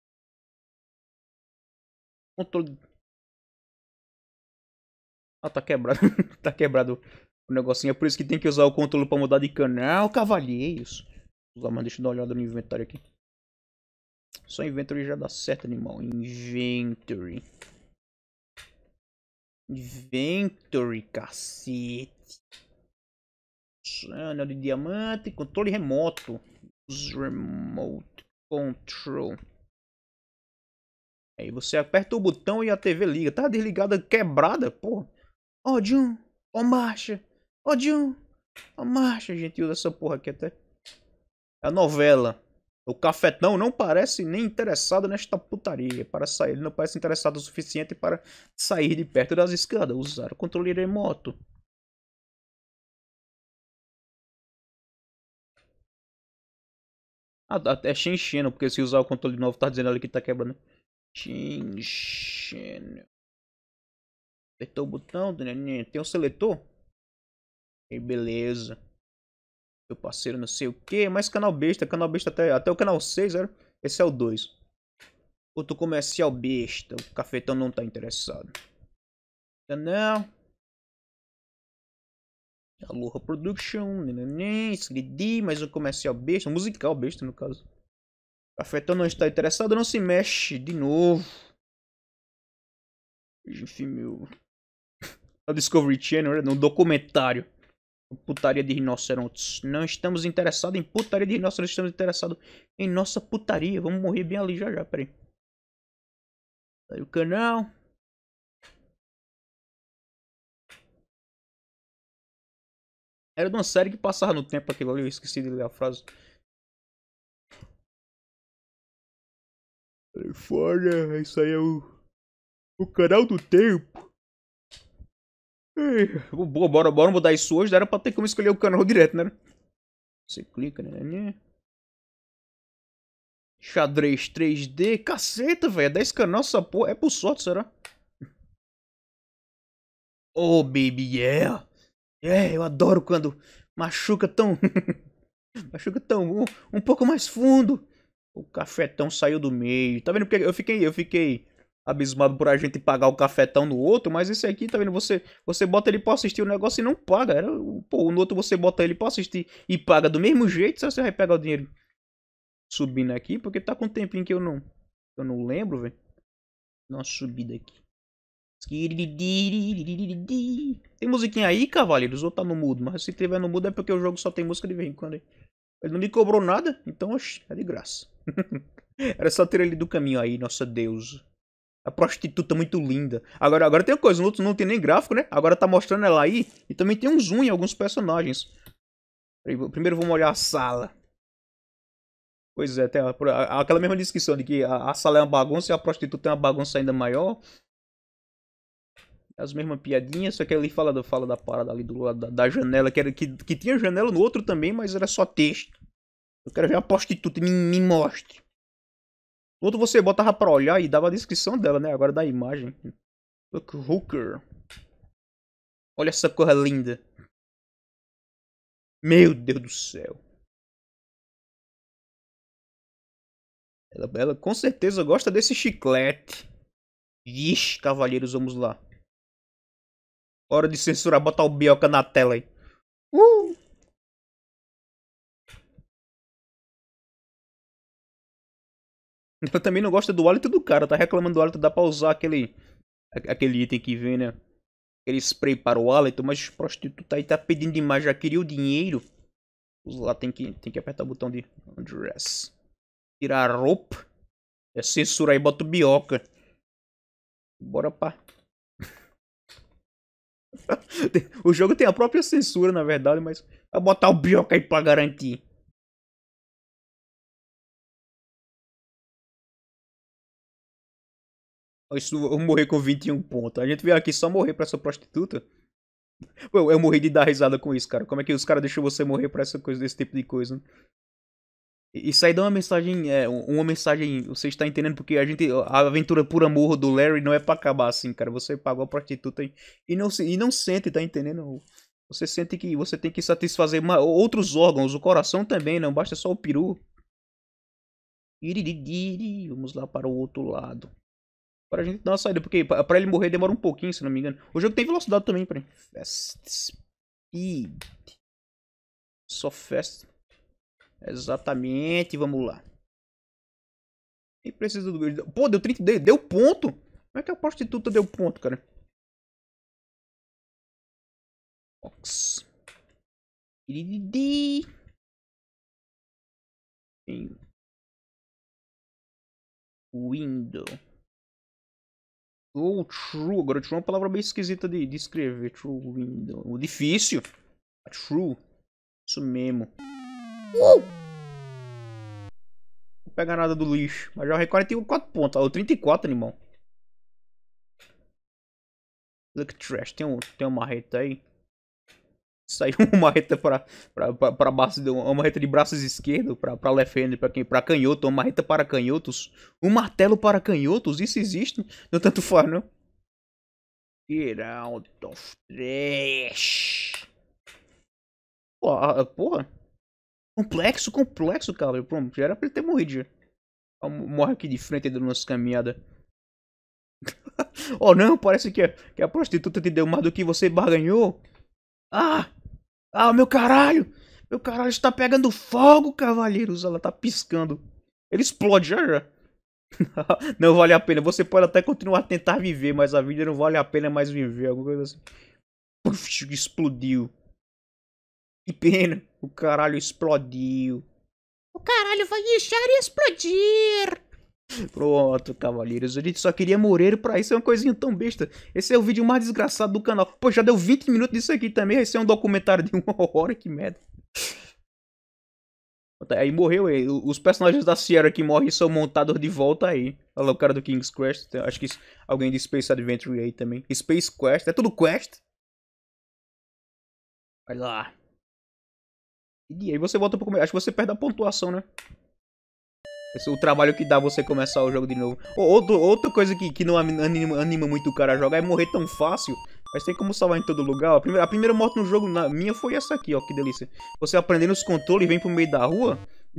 Controle. Ah, tá quebrado. Tá quebrado o negocinho. É por isso que tem que usar o controle pra mudar de canal, cavalheiros. Mas deixa eu dar uma olhada no inventário aqui. Só inventory já dá certo, animal. Inventory. Inventory, cacete. Anel de diamante. Controle remoto. Use remote control. Aí você aperta o botão e a T V liga. Tá desligada, quebrada, porra. Ó, oh, Jun. Ó, oh, marcha. Ó, oh, Jun. Ó, oh, marcha. A gente usa essa porra aqui até. A novela. O cafetão não parece nem interessado nesta putaria. Para sair, ele não parece interessado o suficiente para sair de perto das escadas. Usar o controle remoto. Ah, é Shensheno, porque se usar o controle novo, tá dizendo ali que tá quebrando. Shensheno. Apertou o botão, tem um seletor? E beleza. Meu parceiro, não sei o que. Mais canal besta. Canal besta até, até o canal seis, era. Esse é o dois. Outro comercial besta. O cafetão não tá interessado. Canal. Aloha Production. Neném, three D, mais um comercial besta. Um musical besta, no caso. Cafetão não está interessado, não se mexe. De novo. Enfim, meu... A Discovery Channel, no documentário. Putaria de rinocerontes. Não estamos interessados em putaria de rinocerontes, estamos interessados em nossa putaria. Vamos morrer bem ali já já, peraí. Aí o canal. Era de uma série que passava no tempo aquilo ali, eu esqueci de ler a frase. Fora, isso aí é o... O canal do tempo. Boa, bora, bora mudar isso hoje. Era pra ter como escolher o canal direto, né? Você clica, né? Xadrez três D. Caceta, velho. dez canais, essa porra. É por sorte, será? Oh, baby, yeah. Yeah, eu adoro quando machuca tão... machuca tão... Um, um pouco mais fundo. O cafetão saiu do meio. Tá vendo? Porque eu fiquei... Eu fiquei... abismado por a gente pagar o cafetão no outro, mas esse aqui, tá vendo? Você, você bota ele pra assistir o negócio e não paga. Era, pô, no outro você bota ele pra assistir e paga do mesmo jeito, você vai pegar o dinheiro subindo aqui, porque tá com um tempinho que eu não, eu não lembro, velho. Dá uma subida aqui. Tem musiquinha aí, cavaleiros? Ou tá no mudo? Mas se tiver no mudo é porque o jogo só tem música de vez em quando. Ele não me cobrou nada, então oxe, é de graça. Era só ter ele do caminho aí, nossa deusa. A prostituta muito linda. Agora, agora tem uma coisa, no outro não tem nem gráfico, né? Agora tá mostrando ela aí. E também tem um zoom em alguns personagens. Primeiro vamos olhar a sala. Pois é, tem aquela mesma descrição de que a, a sala é uma bagunça e a prostituta é uma bagunça ainda maior. As mesmas piadinhas, só que ele fala, do, fala da parada ali do lado da, da janela, que, era, que, que tinha janela no outro também, mas era só texto. Eu quero ver a prostituta, me, me mostre. No outro você botava pra olhar e dava a descrição dela, né? Agora da imagem. Look, hooker. Olha essa coisa linda. Meu Deus do céu. Ela, ela com certeza gosta desse chiclete. Vixe, cavalheiros, vamos lá. Hora de censurar, botar o Bioca na tela aí. Uh! Ela também não gosta do hálito do cara, tá reclamando do hálito, dá pra usar aquele... Aquele item que vem, né? Aquele spray para o hálito, mas o prostituto aí tá pedindo demais, já queria o dinheiro. Lá tem que, tem que apertar o botão de undress. Tirar a roupa. É censura aí, bota o Bioca. Bora pá. O jogo tem a própria censura, na verdade, mas vai botar o Bioca aí pra garantir. Isso, eu vou morrer com vinte e um pontos. A gente veio aqui só morrer pra essa prostituta. Eu, eu morri de dar risada com isso, cara. Como é que os caras deixam você morrer pra essa coisa, desse tipo de coisa, né? Isso aí dá uma mensagem, é, uma mensagem, você está entendendo? Porque a gente, a aventura por amor do Larry não é pra acabar assim, cara. Você pagou a prostituta e, e, não, e não sente, tá entendendo? Você sente que você tem que satisfazer uma, outros órgãos, o coração também, não basta só o peru. Vamos lá para o outro lado. Para a gente dar uma saída, porque para ele morrer demora um pouquinho, se não me engano. O jogo tem velocidade também, peraí. Fast Speed. Só fast. Exatamente, vamos lá. Quem precisa do... Pô, deu trinta... Deu, deu ponto? Como é que a prostituta deu ponto, cara? Box. Window. Oh, true. Agora true é uma palavra bem esquisita de, de escrever. True window. Difícil. True. Isso mesmo. Uh! Não pega nada do lixo. Mas já arrei quarenta e quatro pontos. Ou trinta e quatro, animal. Look trash. Tem, um, tem uma marreta aí. Saiu uma marreta pra, pra, pra, pra braço, uma marreta de braços esquerdos pra, pra left hand, pra, quem, pra canhoto, uma marreta para canhotos. Um martelo para canhotos? Isso existe? Não tanto faz, não? Get out of trash. Porra, porra. Complexo, complexo, cara. Pronto, já era pra ele ter morrido já. Morre aqui de frente dando nossa caminhada. Oh não, parece que a, que a prostituta te deu mais do que você barganhou. Ah! Ah, meu caralho! Meu caralho está pegando fogo, cavalheiros. Ela tá piscando. Ele explode já já. Não vale a pena. Você pode até continuar a tentar viver, mas a vida não vale a pena mais viver. Alguma coisa assim. Puf, explodiu. Que pena. O caralho explodiu. O caralho vai deixar explodir. Pronto, cavalheiros. A gente só queria morrer pra isso. É uma coisinha tão besta. Esse é o vídeo mais desgraçado do canal. Pô, já deu vinte minutos disso aqui também. Esse é um documentário de uma hora. Que merda. Aí morreu. Aí. Os personagens da Sierra que morrem são montados de volta aí. Olha lá o cara do King's Quest. Acho que alguém de Space Adventure aí também. Space Quest. É tudo Quest. Olha lá. E aí você volta pro começo. Acho que você perde a pontuação, né? Esse é o trabalho que dá você começar o jogo de novo. Outro, outra coisa que, que não anima, anima muito o cara a jogar é morrer tão fácil. Mas tem como salvar em todo lugar. A primeira, a primeira morte no jogo na, minha foi essa aqui, ó. Que delícia. Você aprendendo os controles e vem pro meio da rua.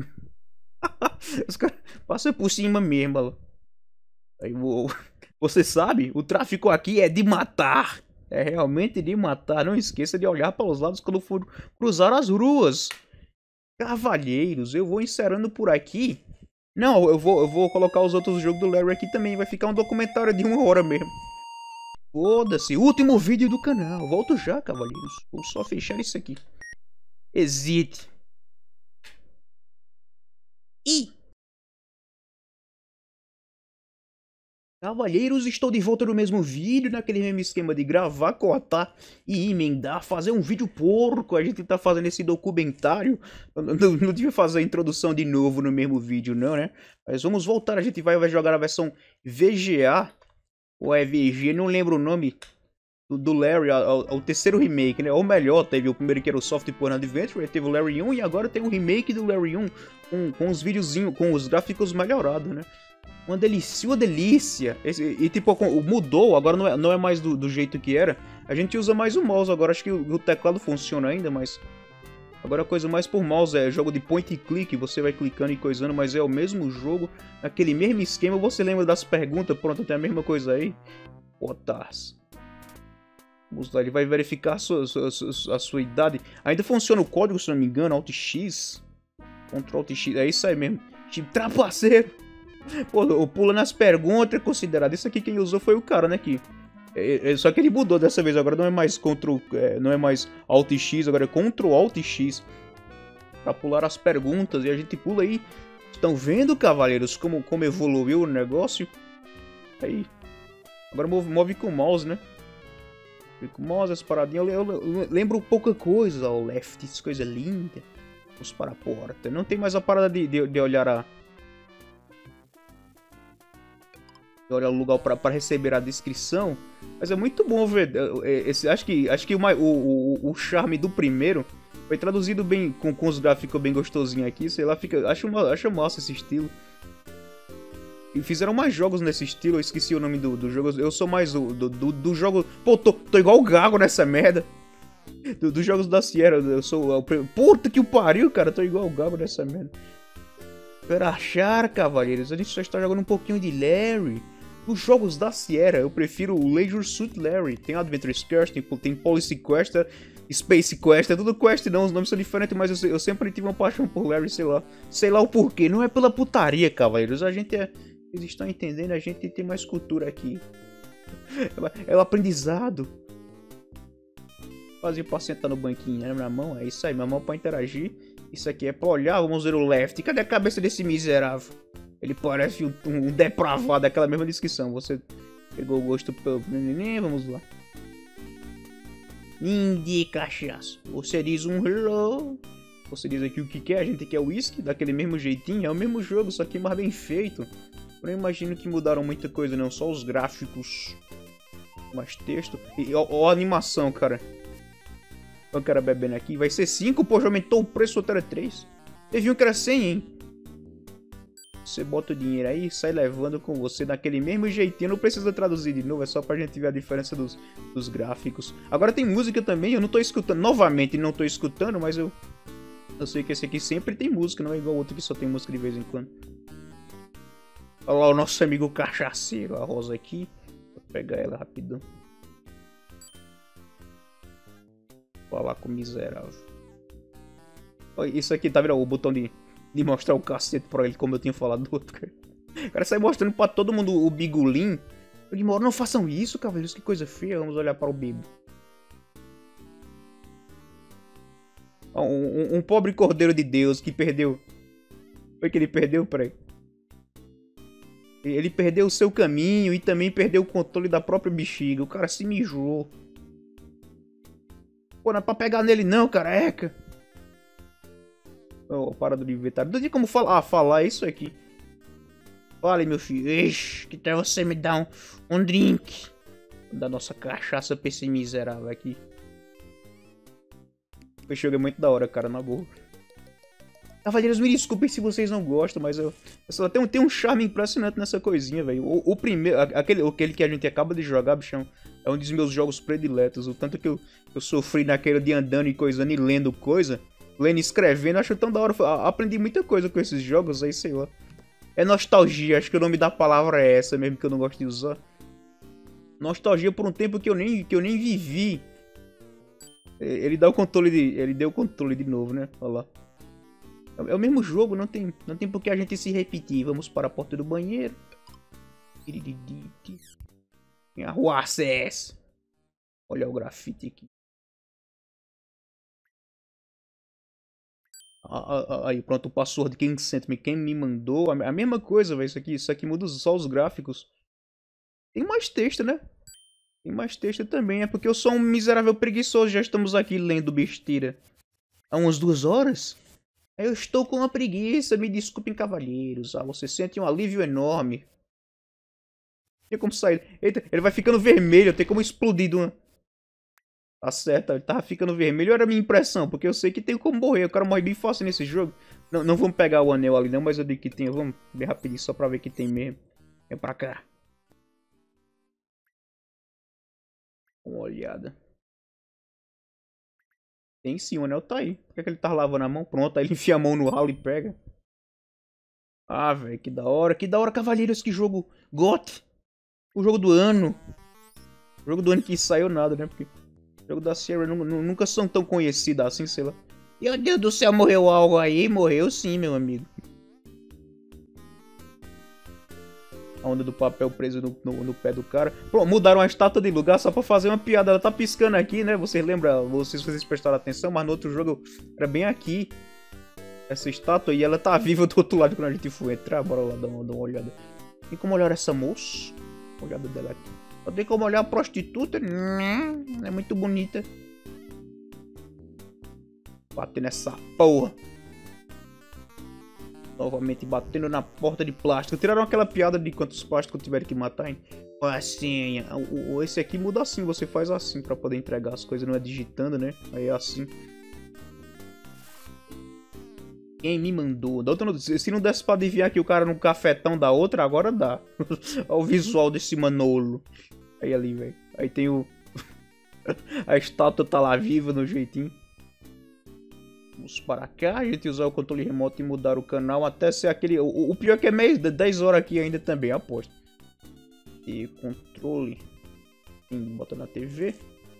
Os caras passam por cima mesmo, ó. Aí, você sabe, o tráfico aqui é de matar. É realmente de matar. Não esqueça de olhar para os lados quando for cruzar as ruas. Cavalheiros, eu vou encerrando por aqui. Não, eu vou, eu vou colocar os outros jogos do Larry aqui também. Vai ficar um documentário de uma hora mesmo. Foda-se. Último vídeo do canal. Volto já, cavalheiros. Vou só fechar isso aqui. Exit. E... Cavalheiros, estou de volta no mesmo vídeo, naquele mesmo esquema de gravar, cortar e emendar, fazer um vídeo porco. A gente tá fazendo esse documentário. Não, não, não devia fazer a introdução de novo no mesmo vídeo, não, né? Mas vamos voltar, a gente vai, vai jogar a versão V G A, ou é V G, não lembro o nome, do, do Larry, o terceiro remake, né? Ou melhor, teve o primeiro que era o Soft Porn Adventure, teve o Larry um, e agora tem o remake do Larry um, com, com os videozinhos, com os gráficos melhorados, né? Uma delícia, uma delícia. Esse, e tipo, mudou, agora não é, não é mais do, do jeito que era. A gente usa mais o mouse agora, acho que o, o teclado funciona ainda, mas... Agora a coisa mais por mouse é jogo de point and click, você vai clicando e coisando, mas é o mesmo jogo, naquele mesmo esquema. Você lembra das perguntas? Pronto, tem a mesma coisa aí. Otas. Vamos lá, ele vai verificar a sua, a, sua, a sua idade. Ainda funciona o código, se não me engano, Alt X. Ctrl Alt X, é isso aí mesmo. Tipo, trapaceiro. Pô, o pula nas perguntas é considerado. Isso aqui quem usou foi o cara, né? Que, é, é, só que ele mudou dessa vez. Agora não é mais Ctrl, é, não é mais Alt X, agora é Ctrl Alt X. Pra pular as perguntas. E a gente pula aí. Estão vendo, cavalheiros, como, como evoluiu o negócio? Aí. Agora move, move com o mouse, né? Com o mouse, as paradinhas. Eu, eu, eu lembro pouca coisa. O left, isso coisa linda. Vamos para a porta. Não tem mais a parada de, de, de olhar a... Olha o lugar para receber a descrição, mas é muito bom ver. Esse, acho que, acho que o, o, o charme do primeiro foi traduzido bem, com, com os gráficos bem gostosinhos aqui, sei lá, fica, acho, acho massa esse estilo. E fizeram mais jogos nesse estilo, eu esqueci o nome do, do jogo, eu sou mais do, do, do, do jogo... Pô, tô, tô igual o Gago nessa merda. Dos do jogos da Sierra, eu sou o... Puta que o pariu, cara, tô igual o Gago nessa merda. Para achar, cavalheiros, a gente só está jogando um pouquinho de Larry. Os jogos da Sierra, eu prefiro o Leisure Suit Larry. Tem Adventure Quest, tem, tem Policy Quest, Space Quest, é tudo Quest não, os nomes são diferentes, mas eu, eu sempre tive uma paixão por Larry, sei lá. Sei lá o porquê, não é pela putaria, cavalheiros. A gente é... Vocês estão entendendo, a gente tem mais cultura aqui. É o aprendizado. Fazer pra sentar no banquinho, né, na mão, é isso aí, minha mão pra interagir. Isso aqui é pra olhar, vamos ver o left. Cadê a cabeça desse miserável? Ele parece um, um depravado, aquela mesma descrição. Você pegou o gosto pelo neném, vamos lá. Nindy cachaça. Você diz um hello. Você diz aqui o que quer, a gente quer whisky, daquele mesmo jeitinho. É o mesmo jogo, só que mais bem feito. Eu não imagino que mudaram muita coisa não, só os gráficos. Mais texto. E ó, ó a animação, cara. O cara bebendo aqui. Vai ser cinco, pô, já aumentou o preço, outro era três. Teve um que era cem, hein. Você bota o dinheiro aí e sai levando com você daquele mesmo jeitinho. Não precisa traduzir de novo, é só pra gente ver a diferença dos, dos gráficos. Agora tem música também, eu não tô escutando. Novamente não tô escutando, mas eu... Eu sei que esse aqui sempre tem música, não é igual o outro que só tem música de vez em quando. Olha lá o nosso amigo cachaceiro, a Rosa aqui. Pegar ela rapidão. Falar com o miserável. Olha, isso aqui, tá vendo? O botão de, de mostrar o cacete pra ele, como eu tinha falado do outro, cara. O cara sai mostrando pra todo mundo o bigolim. Eu digo, não façam isso, cavaleiros, que coisa feia. Vamos olhar para o bibo. Um, um, um pobre cordeiro de Deus que perdeu. Foi que ele perdeu? Peraí. Ele perdeu o seu caminho e também perdeu o controle da própria bexiga. O cara se mijou. Pô, não é pra pegar nele não, careca. Oh, para do inventário. Não tem como falar. Ah, falar isso aqui. Fale, meu filho. Ixi, que tal você me dar um, um drink? Da nossa cachaça pra esse miserável aqui. O jogo é muito da hora, cara, na boa. Cavaleiros, me desculpem se vocês não gostam, mas eu, eu só tenho, tenho um charme impressionante nessa coisinha, velho. O, o primeiro, aquele, aquele que a gente acaba de jogar, bichão, é um dos meus jogos prediletos. O tanto que eu, eu sofri naquele de andando e coisando e lendo coisa, lendo e escrevendo, acho tão da hora. Aprendi muita coisa com esses jogos aí, sei lá. É nostalgia, acho que o nome da palavra é essa mesmo que eu não gosto de usar. Nostalgia por um tempo que eu nem, que eu nem vivi. Ele dá o controle de, ele deu o controle de novo, né? Olha lá. É o mesmo jogo, não tem, não tem por que a gente se repetir. Vamos para a porta do banheiro. A rua acesso. Olha o grafite aqui. Aí, pronto, o password quem sent me, quem me mandou. A mesma coisa, velho. Isso aqui, isso aqui muda só os gráficos. Tem mais texto, né? Tem mais texto também. É porque eu sou um miserável preguiçoso. Já estamos aqui lendo besteira há umas duas horas. Eu estou com uma preguiça, me desculpem, cavalheiros. Ah, você sente um alívio enorme. Tem como sair. Eita, ele vai ficando vermelho, tem como explodir de uma... Tá certo, ele tava ficando vermelho. Era a minha impressão, porque eu sei que tem como morrer. O cara morre bem fácil nesse jogo. Não, não vamos pegar o anel ali não, mas eu digo que tem. Vamos bem rapidinho só pra ver que tem mesmo. É pra cá. Uma olhada. Tem sim, o anel tá aí. Por que, é que ele tá lavando a mão? Pronto, aí ele enfia a mão no ralo e pega. Ah, velho, que da hora. Que da hora, Cavaleiros, que jogo G O T. O jogo do ano. O jogo do ano que saiu nada, né? Porque o jogo da Sierra nunca são tão conhecidos assim, sei lá. Meu Deus do céu, morreu algo aí? Morreu sim, meu amigo. A onda do papel preso no, no, no pé do cara. Pô, mudaram a estátua de lugar só pra fazer uma piada. Ela tá piscando aqui, né? Vocês lembram? Vocês, vocês prestaram atenção, mas no outro jogo era bem aqui. Essa estátua e ela tá viva do outro lado quando a gente for entrar. Bora lá dar uma, dar uma olhada. Tem como olhar essa moça? Olhada dela aqui. Só tem como olhar a prostituta. Não é muito bonita. Bater nessa porra. Novamente batendo na porta de plástico. Tiraram aquela piada de quantos plásticos tiveram que matar, hein? Assim, o, o, esse aqui muda assim. Você faz assim pra poder entregar as coisas. Não é digitando, né? Aí é assim. Quem me mandou? Da outra, se não desse pra adivinhar que o cara no cafetão da outra, agora dá. Olha o visual desse Manolo. Aí ali, velho. Aí tem o... a estátua tá lá viva no jeitinho. Vamos para cá, a gente usar o controle remoto e mudar o canal até ser aquele... O, o pior é que é meio dez horas aqui ainda também, aposto. E controle... Sim, bota na T V.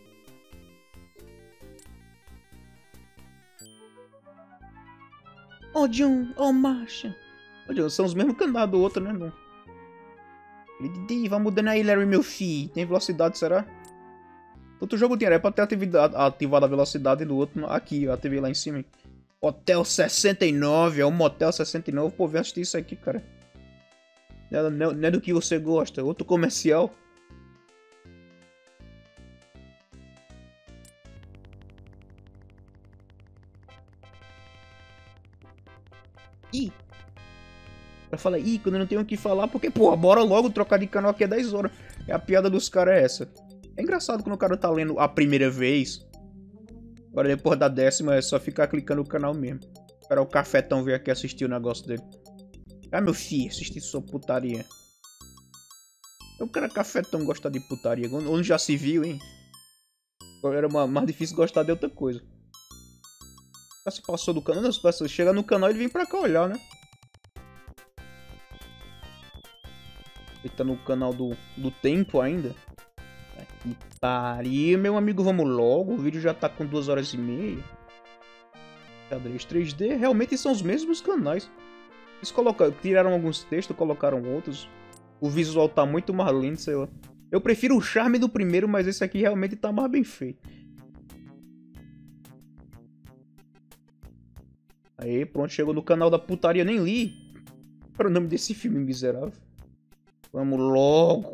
Ó, oh, John, ó, oh, Marcha. Ó, oh, John, são os mesmos canais do outro, né, não? Ele vai mudando aí, Larry, meu filho. Tem velocidade, será? Outro jogo tinha, era pra ter atividade, ativado a velocidade do outro aqui, a T V lá em cima. Hotel sessenta e nove, é um Motel sessenta e nove. Pô, vem assistir isso aqui, cara. Não, não, não é do que você gosta. Outro comercial. Ih. Eu falei, ih, quando eu não tenho o que falar, porque, pô, bora logo trocar de canal aqui é dez horas. É a piada dos caras é essa. É engraçado quando o cara tá lendo a primeira vez. Agora depois da décima é só ficar clicando no canal mesmo. Esperar o cafetão vir aqui assistir o negócio dele. Ah, meu filho, assistir sua putaria. O cara cafetão gosta de putaria. Onde já se viu, hein? Agora era mais difícil gostar de outra coisa. Já se passou do canal. Não, se chega no canal ele vem pra cá olhar, né? Ele tá no canal do, do tempo ainda. Que pariu, meu amigo, vamos logo. O vídeo já tá com duas horas e meia. Xadrez três D, realmente são os mesmos canais. Eles colocaram, tiraram alguns textos, colocaram outros. O visual tá muito mais lindo, sei lá. Eu prefiro o charme do primeiro, mas esse aqui realmente tá mais bem feito. Aí, pronto, chegou no canal da putaria, nem li. Qual era o nome desse filme miserável? Vamos logo.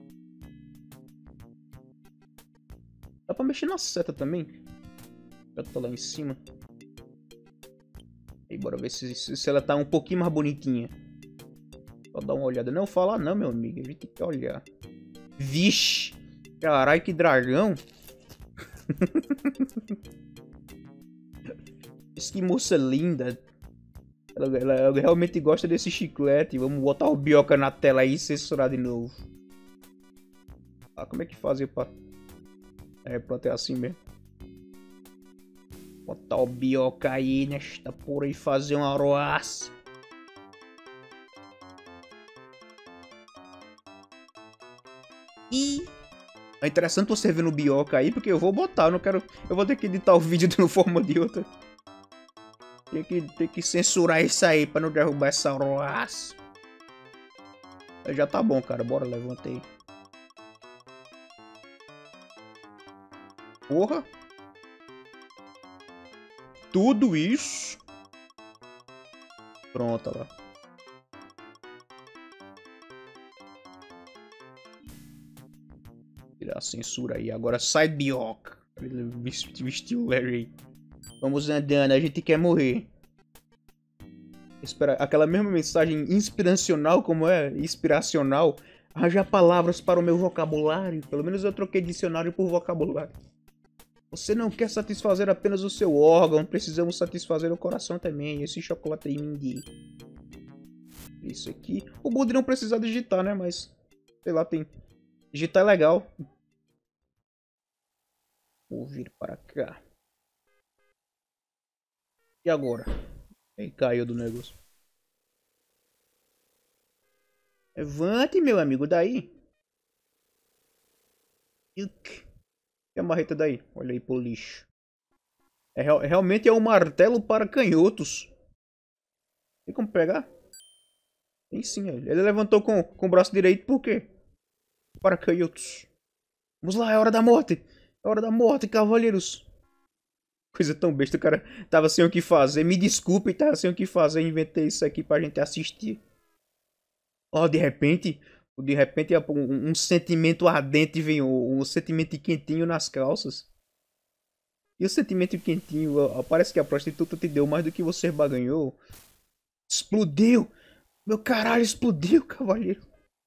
Dá pra mexer na seta também. Já tá lá em cima. Aí, bora ver se, se ela tá um pouquinho mais bonitinha. Só dar uma olhada. Não falar não, meu amigo. A gente tem que olhar. Vixe. Caralho, que dragão. Que moça linda. Ela, ela, ela realmente gosta desse chiclete. Vamos botar o Bioca na tela aí e censurar de novo. Ah, como é que fazia pra... É, pronto, é assim mesmo. Botar o Bioca aí nesta porra e fazer uma roça. E... É interessante você ver no Bioca aí, porque eu vou botar, eu não quero... Eu vou ter que editar o vídeo de uma forma ou de outra. Tem que, tem que censurar isso aí pra não derrubar essa roça. Já tá bom, cara. Bora, levanta aí. Porra. Tudo isso. Pronto, lá. Tirar a censura aí. Agora sai Bioca. Ele vestiu o Larry. Vamos andando, a gente quer morrer. Espera, aquela mesma mensagem inspiracional, como é? Inspiracional. Arranjar palavras para o meu vocabulário. Pelo menos eu troquei dicionário por vocabulário. Você não quer satisfazer apenas o seu órgão. Precisamos satisfazer o coração também. Esse chocolate aí me indica. Isso aqui. O Bud não precisa digitar, né? Mas, sei lá, tem... Digitar é legal. Vou vir para cá. E agora? Aí caiu do negócio. Levante, meu amigo, daí. E a marreta daí? Olha aí pro lixo. É, realmente é um martelo para canhotos. Tem como pegar? Tem sim, ele. Ele levantou com, com o braço direito, por quê? Para canhotos. Vamos lá, é hora da morte. É hora da morte, cavaleiros. Coisa tão besta, o cara tava sem o que fazer. Me desculpe, tava sem o que fazer. Inventei isso aqui pra gente assistir. Ó, oh, de repente, de repente um, um sentimento ardente vem, um, um sentimento quentinho nas calças. E o sentimento quentinho, ó, parece que a prostituta te deu mais do que você baganhou. Explodiu! Meu caralho, explodiu, cavaleiro.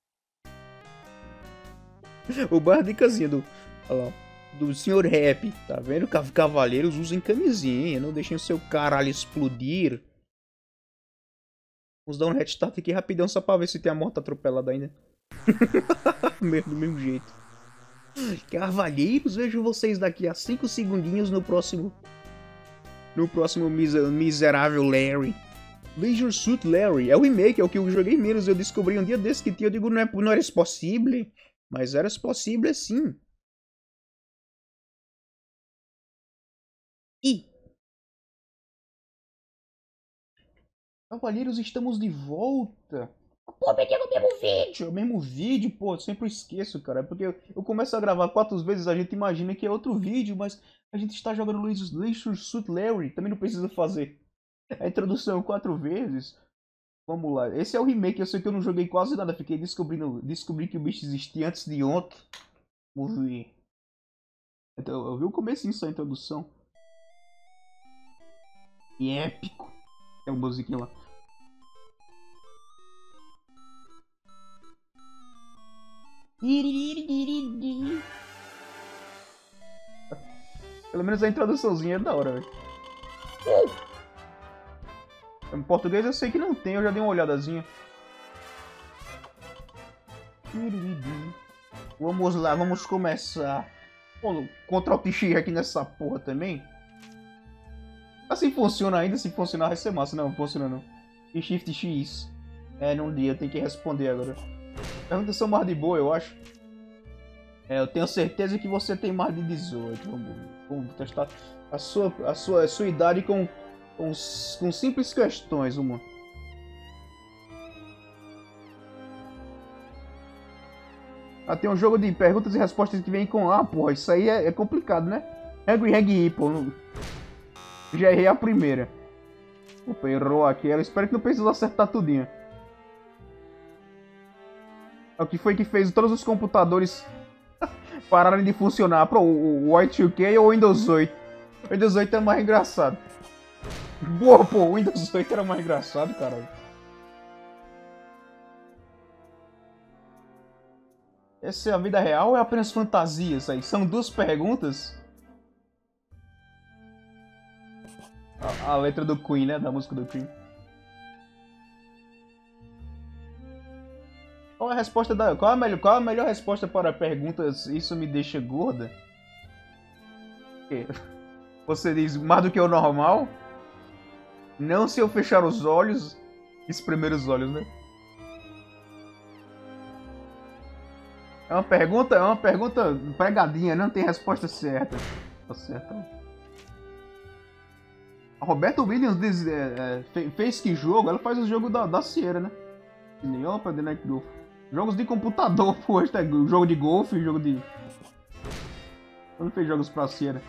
O bar de casinha do... Olha lá. Do senhor Rap, tá vendo? Cavaleiros usem camisinha, não deixem o seu caralho explodir. Vamos dar um restart aqui rapidão só pra ver se tem a moto atropelada ainda. Do mesmo jeito. Cavaleiros, vejo vocês daqui a cinco segundinhos no próximo... No próximo miser miserável Larry. Leisure Suit Larry. É o remake, é o que eu joguei menos. Eu descobri um dia desse que tinha. Eu digo, não, é, não era possível. Mas era possível sim. E... Cavaleiros, estamos de volta. Pô, peguei o mesmo vídeo. É o mesmo vídeo, pô, eu sempre esqueço, cara. É porque eu, eu começo a gravar quatro vezes, a gente imagina que é outro vídeo, mas a gente está jogando Leisure Suit Larry. Também não precisa fazer a introdução quatro vezes. Vamos lá. Esse é o remake, eu sei que eu não joguei quase nada. Fiquei descobrindo, descobri que o bicho existia antes de ontem. Vamos ver. Então, eu vi o comecinho só a introdução. E épico. Tem uma musiquinha lá. Pelo menos a introduçãozinha é da hora, velho. Em português eu sei que não tem, eu já dei uma olhadazinha. Vamos lá, vamos começar. Ctrl Alt X aqui nessa porra também. Assim funciona ainda, se funcionar vai ser massa. Não, não funciona não. E Shift X. É, não deu, eu tenho que responder agora. Perguntas são mais de boa, eu acho. É, eu tenho certeza que você tem mais de dezoito. Vamos, vamos testar a sua, a sua, a sua idade com, com, com simples questões, vamos. Ah, tem um jogo de perguntas e respostas que vem com... Ah, porra, isso aí é, é complicado, né? Hang Hang pô. Não... Já errei a primeira. Opa, errou aquela. Espero que não precise acertar tudinho. O que foi que fez todos os computadores pararem de funcionar? Pro, o, o Y dois K ou o Windows oito? O Windows oito é mais engraçado. Boa, pô, o Windows oito era mais engraçado, caralho. Essa é a vida real ou é apenas fantasia isso aí? São duas perguntas? A, a letra do Queen, né? Da música do Queen. Qual é a resposta da... Qual é a melhor, qual é a melhor resposta para perguntas isso me deixa gorda? Você diz mais do que o normal? Não se eu fechar os olhos. Espremer os olhos, né? É uma pergunta, é uma pergunta pegadinha, não tem resposta certa. Tá certo. A Roberta Williams diz, é, é, fez que jogo? Ela faz o jogo da, da Sierra, né? Neon pra The Night Golf. Jogos de computador, pô, tá, jogo de golfe, jogo de... Não fez jogos pra Sierra.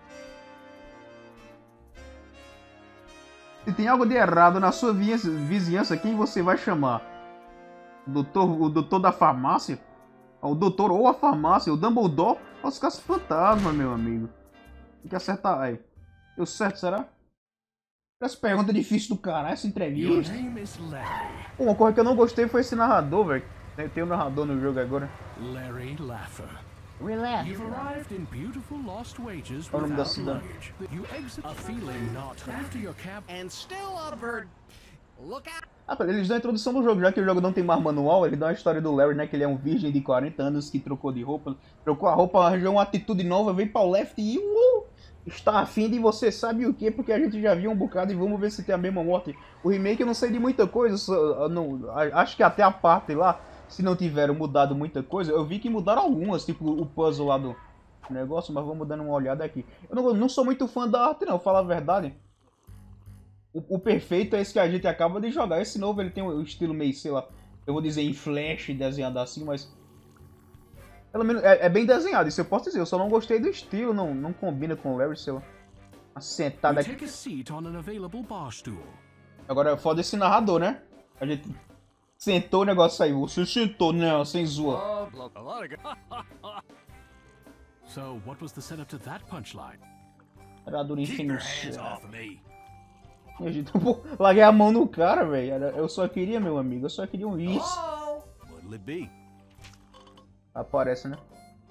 Se tem algo de errado na sua vizinhança, quem você vai chamar? O doutor, o doutor da farmácia? O doutor ou a farmácia? O Dumbledore? Ou os caça-fantasmas, meu amigo? Tem que acertar aí. Deu certo, será? Essa pergunta é difícil do caralho, essa entrevista. Pô, uma coisa que eu não gostei foi esse narrador, velho. Tem um narrador no jogo agora. Larry Laffer. Relax. You've arrived in beautiful Lost Wages Qual o nome da without cidade? luggage. You exit a feeling not after your cab And still a bird. Look out. Ah, eles dão a introdução do jogo, já que o jogo não tem mais manual, ele dá a história do Larry, né, que ele é um virgem de quarenta anos que trocou de roupa, trocou a roupa, arranjou uma atitude nova, veio para o left e uh, está afim de você sabe o que, porque a gente já viu um bocado e vamos ver se tem a mesma morte. O remake eu não sei de muita coisa, só, não, acho que até a parte lá, se não tiveram mudado muita coisa, eu vi que mudaram algumas, tipo o puzzle lá do negócio, mas vamos dando uma olhada aqui. Eu não, não sou muito fã da arte não, falar a verdade. O, o perfeito é esse que a gente acaba de jogar. Esse novo ele tem um estilo meio, sei lá, eu vou dizer em flash, desenhado assim, mas... Pelo menos é, é bem desenhado, isso eu posso dizer. Eu só não gostei do estilo, não, não combina com o Larry, sei lá. Uma sentada aqui. take a seat on an available bar stool. Agora foda esse narrador, né? A gente sentou o negócio aí. Você sentou, não, sem zoa. So, what was the setup to that punchline? Narrador Keep enchendo your o hands saco. off me. Minha gente, pô, larguei a mão no cara, velho. Eu só queria, meu amigo, eu só queria um isso. What'll it be? Aparece, né?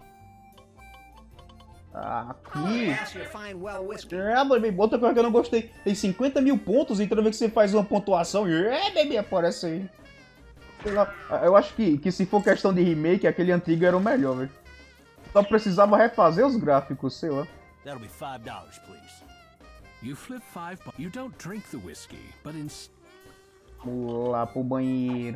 Aqui. Yes, you find well whiskey. É, baby, outra coisa que eu não gostei. Tem cinquenta mil pontos e toda vez que você faz uma pontuação, é, baby, aparece aí. Sei lá, eu acho que, que se for questão de remake, aquele antigo era o melhor, velho. Só precisava refazer os gráficos, sei lá. That'll be five dollars, please. You flip five, but you don't drink the whiskey, but instead. Vou lá pro banheiro.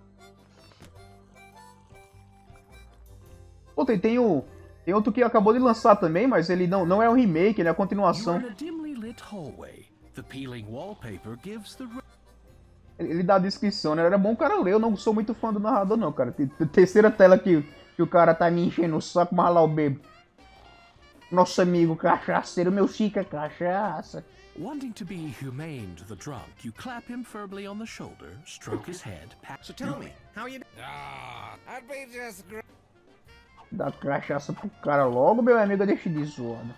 Pô, tem, tem, o, tem outro que acabou de lançar também, mas ele não, não é um remake, ele é a continuação. You're in a dimly lit hallway. The peeling wallpaper gives the room. Ele, ele dá a descrição, né? Era bom o cara ler, eu não sou muito fã do narrador não, cara. Tem, tem terceira tela que, que o cara tá me enchendo o saco, mas lá o bebo. Nosso amigo cachaceiro, meu chica cachaça. Wanting to be humane to the drunk, you clap him firmly on the shoulder, stroke his head, pat. So tell me, how you? Ah, I'd be just. Dá cachaça pro cara logo, meu amigo, deixa de zoada.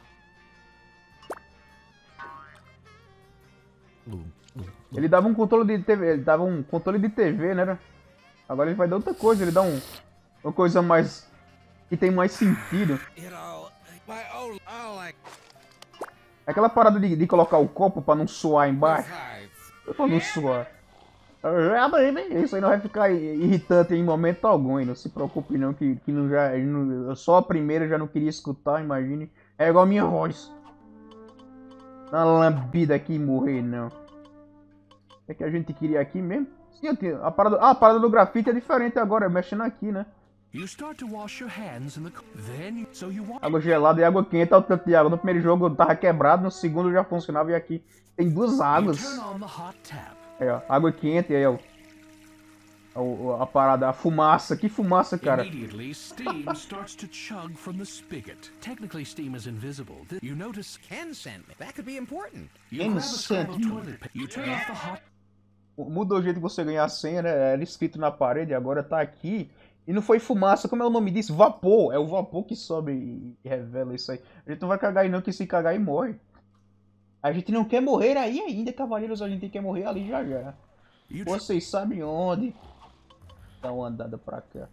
Ele dava um controle de T V, ele dava um controle de T V, né? Agora ele vai dar outra coisa, ele dá um, uma coisa mais... que tem mais sentido. Aquela parada de, de colocar o copo pra não suar embaixo. Pra não suar. Isso aí não vai ficar irritante em momento algum, hein? Não se preocupe não, que, que não já, não, só a primeira já não queria escutar, imagine. É igual a minha voz. Dá uma lambida aqui e morrer, não. O que é que a gente queria aqui mesmo? Sim, tenho, a, parada, ah, a parada do grafite é diferente agora, é mexendo aqui, né? You start to wash your hands in the then you, so you wash. Água gelada e água quente, olha o tanto de água. No primeiro jogo eu tava quebrado, no segundo já funcionava e aqui tem duas águas. Turn on the hot tap. Aí, ó, água quente e aí, ó. A, a parada, a fumaça, que fumaça, cara. Immediately, steam starts to chug from the spigot. Technically, steam is invisible. Th- You notice Ken sent me. That could be important. you Ken grab a scrap of sent me. toilet paper. You turn off the hot. Mudou o jeito que você ganhar a senha, né? Era escrito na parede, agora tá aqui. E não foi fumaça, como é o nome disso? Vapor. É o vapor que sobe e revela isso aí. A gente não vai cagar aí não, que se cagar aí morre. A gente não quer morrer aí ainda, cavaleiros. A gente quer morrer ali já já. You tr- Vocês sabem onde. Dá uma andada pra cá.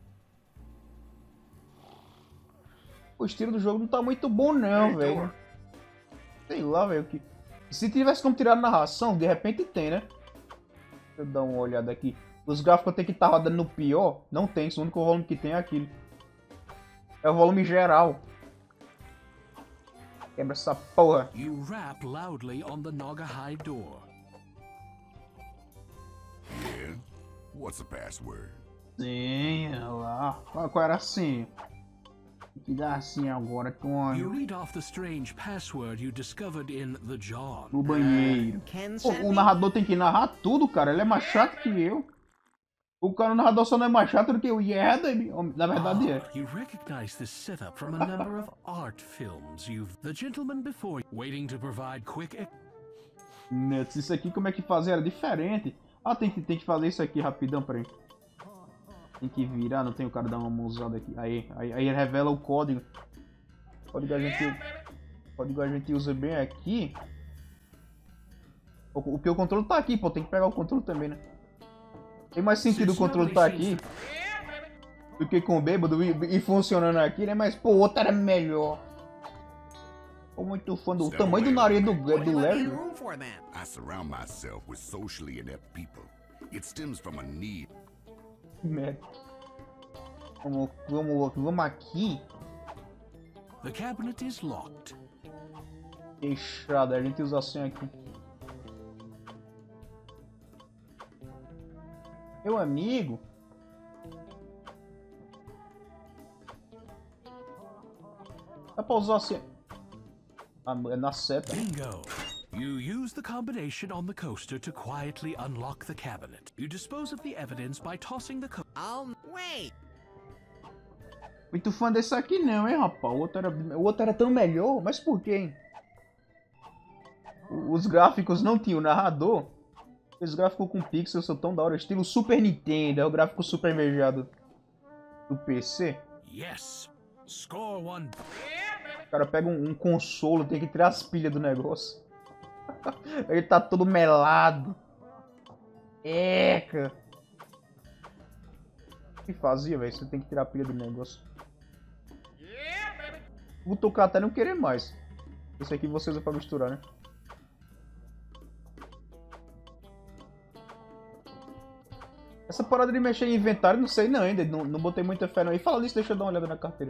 O estilo do jogo não tá muito bom não, velho. Sei lá, velho. Que... Se tivesse como tirar a narração, de repente tem, né? Deixa eu dar uma olhada aqui. Os gráficos eu tenho que estar tá rodando no pior. Não tem, o único volume que tem é aquilo. É o volume geral. Quebra essa porra. You rap loudly on the Nagahide door. Yeah? What's the password? Sim, olha lá. Qual, qual era assim? Tem que dar assim agora, You Tony. read off the strange password you discovered in the John. No banheiro. Ken Pô, sent o me. narrador tem que narrar tudo, cara. Ele é mais chato que eu. O cara, o narrador só não é mais chato do que o Yerda. Na verdade é. Ah, you recognize this setup from a number of art films you've... The gentleman before you, waiting to provide quick... ex- Nuts, isso aqui como é que fazia? Era diferente. Ah, tem que, tem que fazer isso aqui rapidão, peraí. Tem que virar, não tem o cara dar uma mãozada aqui. Aí, aí, aí ele revela o código. O código a gente, o código a gente usa bem aqui. O, o que o controle tá aqui, pô. Tem que pegar o controle também, né? Tem mais sentido o controle tá aqui do que com o bêbado e, e funcionando aqui, né? Mas, pô, o outro era melhor. Tô muito fã do tamanho do nariz do, What do do you let me in Larry. room for that? I surround myself with socially inept people. It stems from a need. Merda. Vamos, vamos, vamos aqui. The cabinet is locked. Fechado, a gente usa assim aqui. Meu amigo. Dá pra usar assim. Ah, é na seta. Bingo! You use the combination on the coaster to quietly unlock the cabinet. You dispose of the evidence by tossing the co- I'll wait. Muito fã desse aqui não, hein, rapaz. O outro era, o outro era tão melhor. Mas por quê, hein? O- Os gráficos não tinham narrador. Os gráficos com pixels são tão da hora. Estilo Super Nintendo. É o gráfico super invejado do P C. Yes! Score one. O cara pega um, um consolo, tem que tirar as pilhas do negócio. Ele tá todo melado. Eca. O que fazia, velho? Você tem que tirar a pilha do negócio. Vou tocar até não querer mais. Esse aqui você usa pra misturar, né? Essa parada de mexer em inventário, não sei não ainda. Não, não botei muita fé não. E fala nisso, deixa eu dar uma olhada na carteira.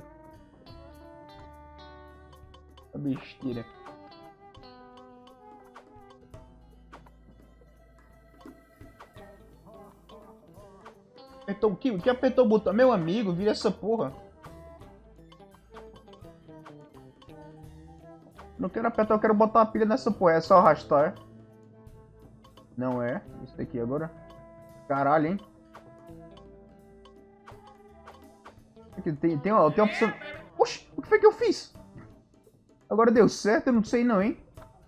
A besteira. Apertou o que? O que apertou o botão? Meu amigo, vira essa porra. Não quero apertar, eu quero botar a pilha nessa porra. É só arrastar. Não é. Isso daqui agora. Caralho, hein? Aqui tem, tem, uma, tem uma opção. Oxi, o que foi que eu fiz? Agora deu certo, eu não sei não, hein?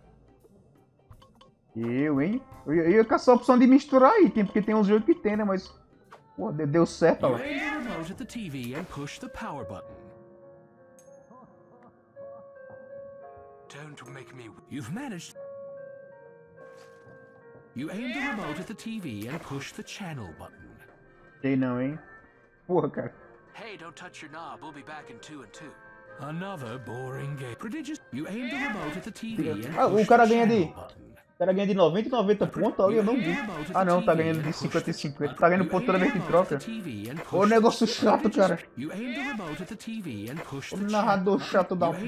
Eu, hein? Eu ia, eu ia caçar a opção de misturar aí, tem, porque tem uns jogos que tem, né? Mas. Pô, deu, deu certo, ó. You aim the remote at the T V and push the power button. Don't make me. You've managed. You aim the remote at the T V and push the channel button. Sei não, hein? Porra, cara. Hey, don't touch your knob. We'll be back in two and two. Another boring game. Prodigious. You aim the remote at the T V and Ah, o push cara the ganha de... channel button. O cara ganha de noventa e noventa pontos ali, eu não vi. Ah não, tá ganhando de cinquenta e cinquenta. Tá ganhando ponto toda vez que troca. Ô negócio chato, cara. O narrador chato da porra.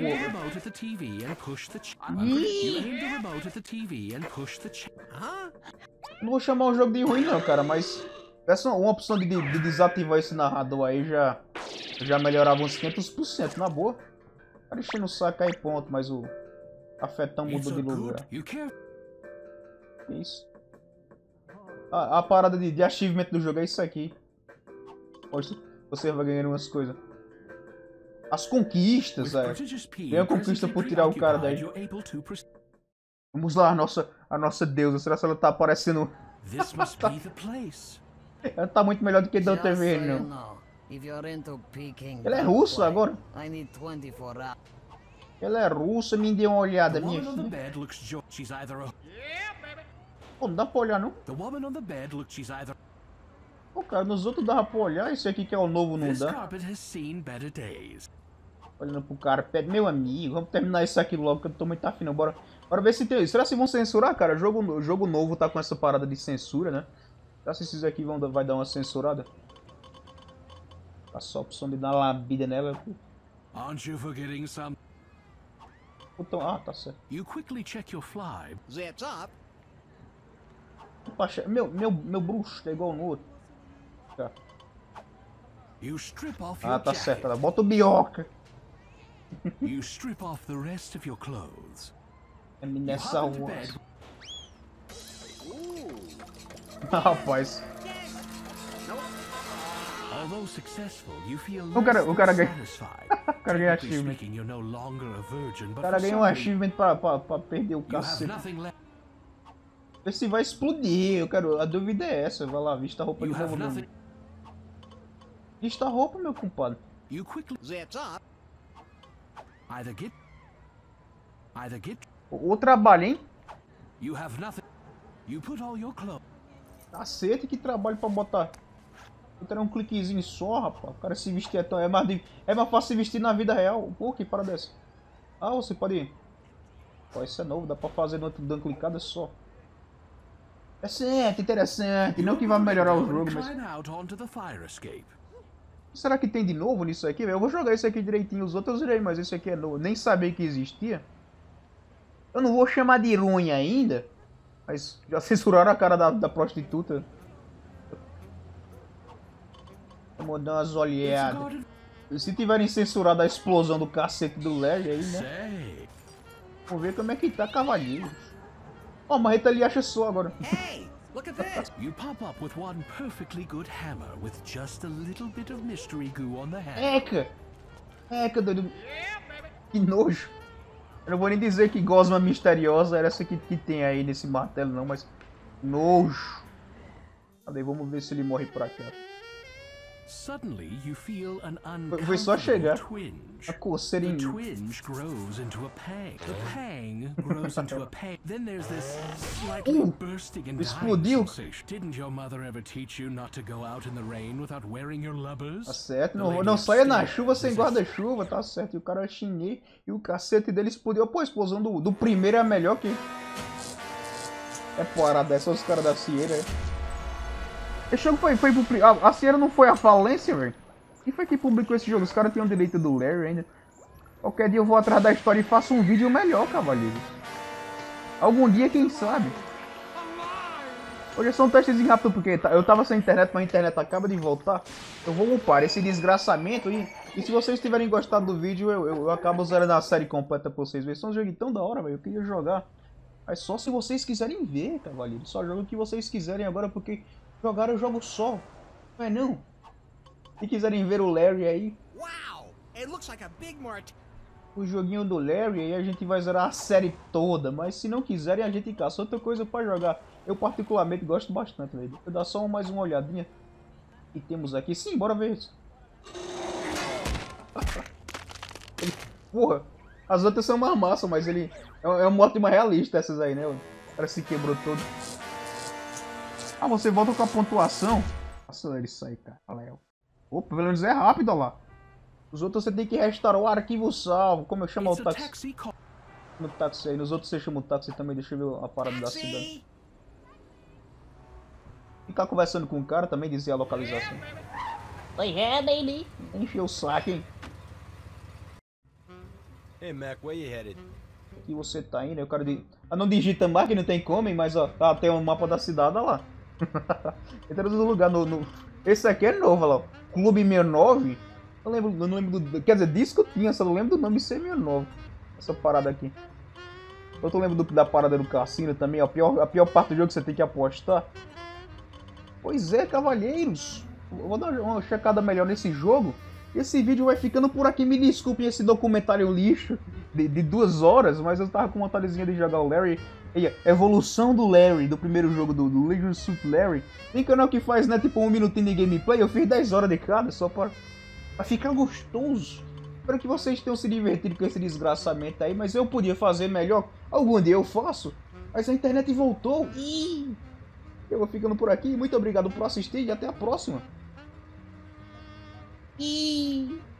Não vou chamar o jogo de ruim não, cara, mas... Essa uma opção de, de desativar esse narrador aí já... Já melhorava uns quinhentos por cento, na boa. Cara enchendo o saco aí, ponto, mas o... Afetão mudou de lugar. Que isso? A, a parada de, de achievement do jogo é isso aqui. Poxa, você vai ganhando umas coisas. As conquistas, é. Ganha conquista por tirar o cara daí. Vamos lá, a nossa, a nossa deusa. Será que ela tá aparecendo? Ela tá muito melhor do que da outra vez, não. Ela é russa agora. Ela é russa, me dê uma olhada, minha filha. Pô, não dá pra olhar, não? Pô, cara, nos outros dava pra olhar. Esse aqui que é o novo não dá. Olhando pro carpete. Meu amigo, vamos terminar isso aqui logo, que eu tô muito afim, não. Bora, bora ver se tem... Será que vão censurar, cara? O jogo, jogo novo tá com essa parada de censura, né? Será que esses aqui vão, vai dar uma censurada? Tá só a opção de dar uma lambida nela. Aren't you forgetting some? Botão... Ah, tá certo. You quickly check your fly. Zips up. Opa, meu, meu, meu bruxo tá igual no outro. Tá. You strip off Ah, your tá jacket. certo. Ela bota o bioca. You strip off the rest of your clothes. É You nessa hop into rua. bed. Rapaz. Although successful, you feel O cara, o cara ganha. satisfied. O cara ganha Technically achievement. speaking, you're no longer a virgin, O but cara for ganha um some reason, achievement pra, pra, pra perder o you have cacete. nothing left. Vê se vai explodir, eu quero. A dúvida é essa. Vai lá, vista a roupa You de have novo. nothing. Vista a roupa, meu compadre. You quickly Zips up. either get, either get. O, o trabalho, hein? You have nothing. You put all your clothes. Cacete, que trabalho pra botar. Eu quero um cliquezinho só, rapaz. O cara se vestir é tão. É mais, de... é mais fácil se vestir na vida real. Pô, que parada dessa. Ah, você pode. Pô, isso é novo, dá pra fazer no outro dando clicada só. Interessante, interessante. Não que vai melhorar o jogo, mas. Climb out onto the fire escape. Será que tem de novo nisso aqui, velho? Eu vou jogar isso aqui direitinho. Os outros eu zerei, mas esse aqui é novo. Nem sabia que existia. Eu não vou chamar de ruim ainda. Mas já censuraram a cara da, da prostituta. Vamos dar umas olhadas. E se tiverem censurado a explosão do cacete do Larry aí, né? Say, Vamos ver como é que tá, cavalheiros. Ó, oh, Marreta ali acha só agora. Hey, look at this. you pop up with one perfectly good hammer with just a little bit of mystery goo on the handle. Eca! Eca, doido. Que nojo. Eu não vou nem dizer que gosma misteriosa era essa que, que tem aí nesse martelo, não, mas... Nojo. Cadê? Vamos ver se ele morre por aqui. Suddenly, you feel an Foi só chegar. uncomfortable twinge. A coceira The em... twinge grows into a pang. The pang grows into a pang. Then there's this slightly Uh, bursting and dying explodiu. sensation. Didn't your mother ever teach you not to go out in the rain without wearing your lubbers? Tá certo. The Não, lady não saia na upstairs chuva sem is guarda-chuva, tá certo. E o cara xinguei e o cacete dele explodiu. Pô, a explosão do, do primeiro é a melhor que... É parada dessa, os caras da Sierra. É. Esse jogo foi, foi pro... A, a Sierra não foi a falência, velho? Quem foi que publicou esse jogo? Os caras tinham direito do Larry ainda. Qualquer dia eu vou atrás da história e faço um vídeo melhor, cavaleiros. Algum dia, quem sabe? Hoje é só um testezinho rápido, porque eu tava sem internet, mas a internet acaba de voltar. Eu vou upar esse desgraçamento e, e se vocês tiverem gostado do vídeo, eu, eu, eu acabo zerando a série completa pra vocês verem. São um jogo tão da hora, velho. Eu queria jogar. Mas só se vocês quiserem ver, cavaleiros. Só jogo o que vocês quiserem agora, porque jogar eu jogo só. Não é não? Se quiserem ver o Larry aí, Wow, it looks like a big mart. o joguinho do Larry, aí a gente vai zerar a série toda. Mas se não quiserem, a gente caça outra coisa pra jogar. Eu particularmente gosto bastante, velho. Vou dar só mais uma olhadinha. E temos aqui. Sim, bora ver isso. Porra, as outras são mais massa, mas ele... É um moto mais realista essas aí, né? O cara se quebrou todo. Ah, você volta com a pontuação. Acelera isso aí, cara. Valeu. Opa, pelo menos é rápido, ó lá. Os outros você tem que restaurar o arquivo salvo. Como eu chamo o It's a táxi? taxi call. No táxi aí. Nos outros você chama o táxi também. Deixa eu ver a parada da cidade. Taxi! Ficar conversando com o cara também, dizer a localização. Pois é, baby. Encheu o saco, hein? Hey, Mac, where you headed? Aqui você tá indo, eu quero de... Ah, não digita mais que não tem como, hein? Mas ó, tá, tem um mapa da cidade, olha lá. Entrando no lugar, no, no... Esse aqui é novo, olha lá. Clube sessenta e nove. Eu lembro, eu não lembro do... Quer dizer, disse que eu tinha, só não lembro do nome sessenta e nove. Essa parada aqui. Eu tô lembrando do, da parada do cassino também, ó. A pior, a pior parte do jogo que você tem que apostar. Pois é, cavalheiros. Eu vou dar uma checada melhor nesse jogo. Esse vídeo vai ficando por aqui. Me desculpem esse documentário lixo de, de duas horas, mas eu tava com vontadezinha de jogar o Larry. E a evolução do Larry, do primeiro jogo do, do Leisure Suit Larry. Tem canal que faz, né, tipo um minutinho de gameplay. Eu fiz dez horas de cada, só pra, pra ficar gostoso. Espero que vocês tenham se divertido com esse desgraçamento aí, mas eu podia fazer melhor. Algum dia eu faço, mas a internet voltou. Ih, eu vou ficando por aqui. Muito obrigado por assistir e até a próxima. E...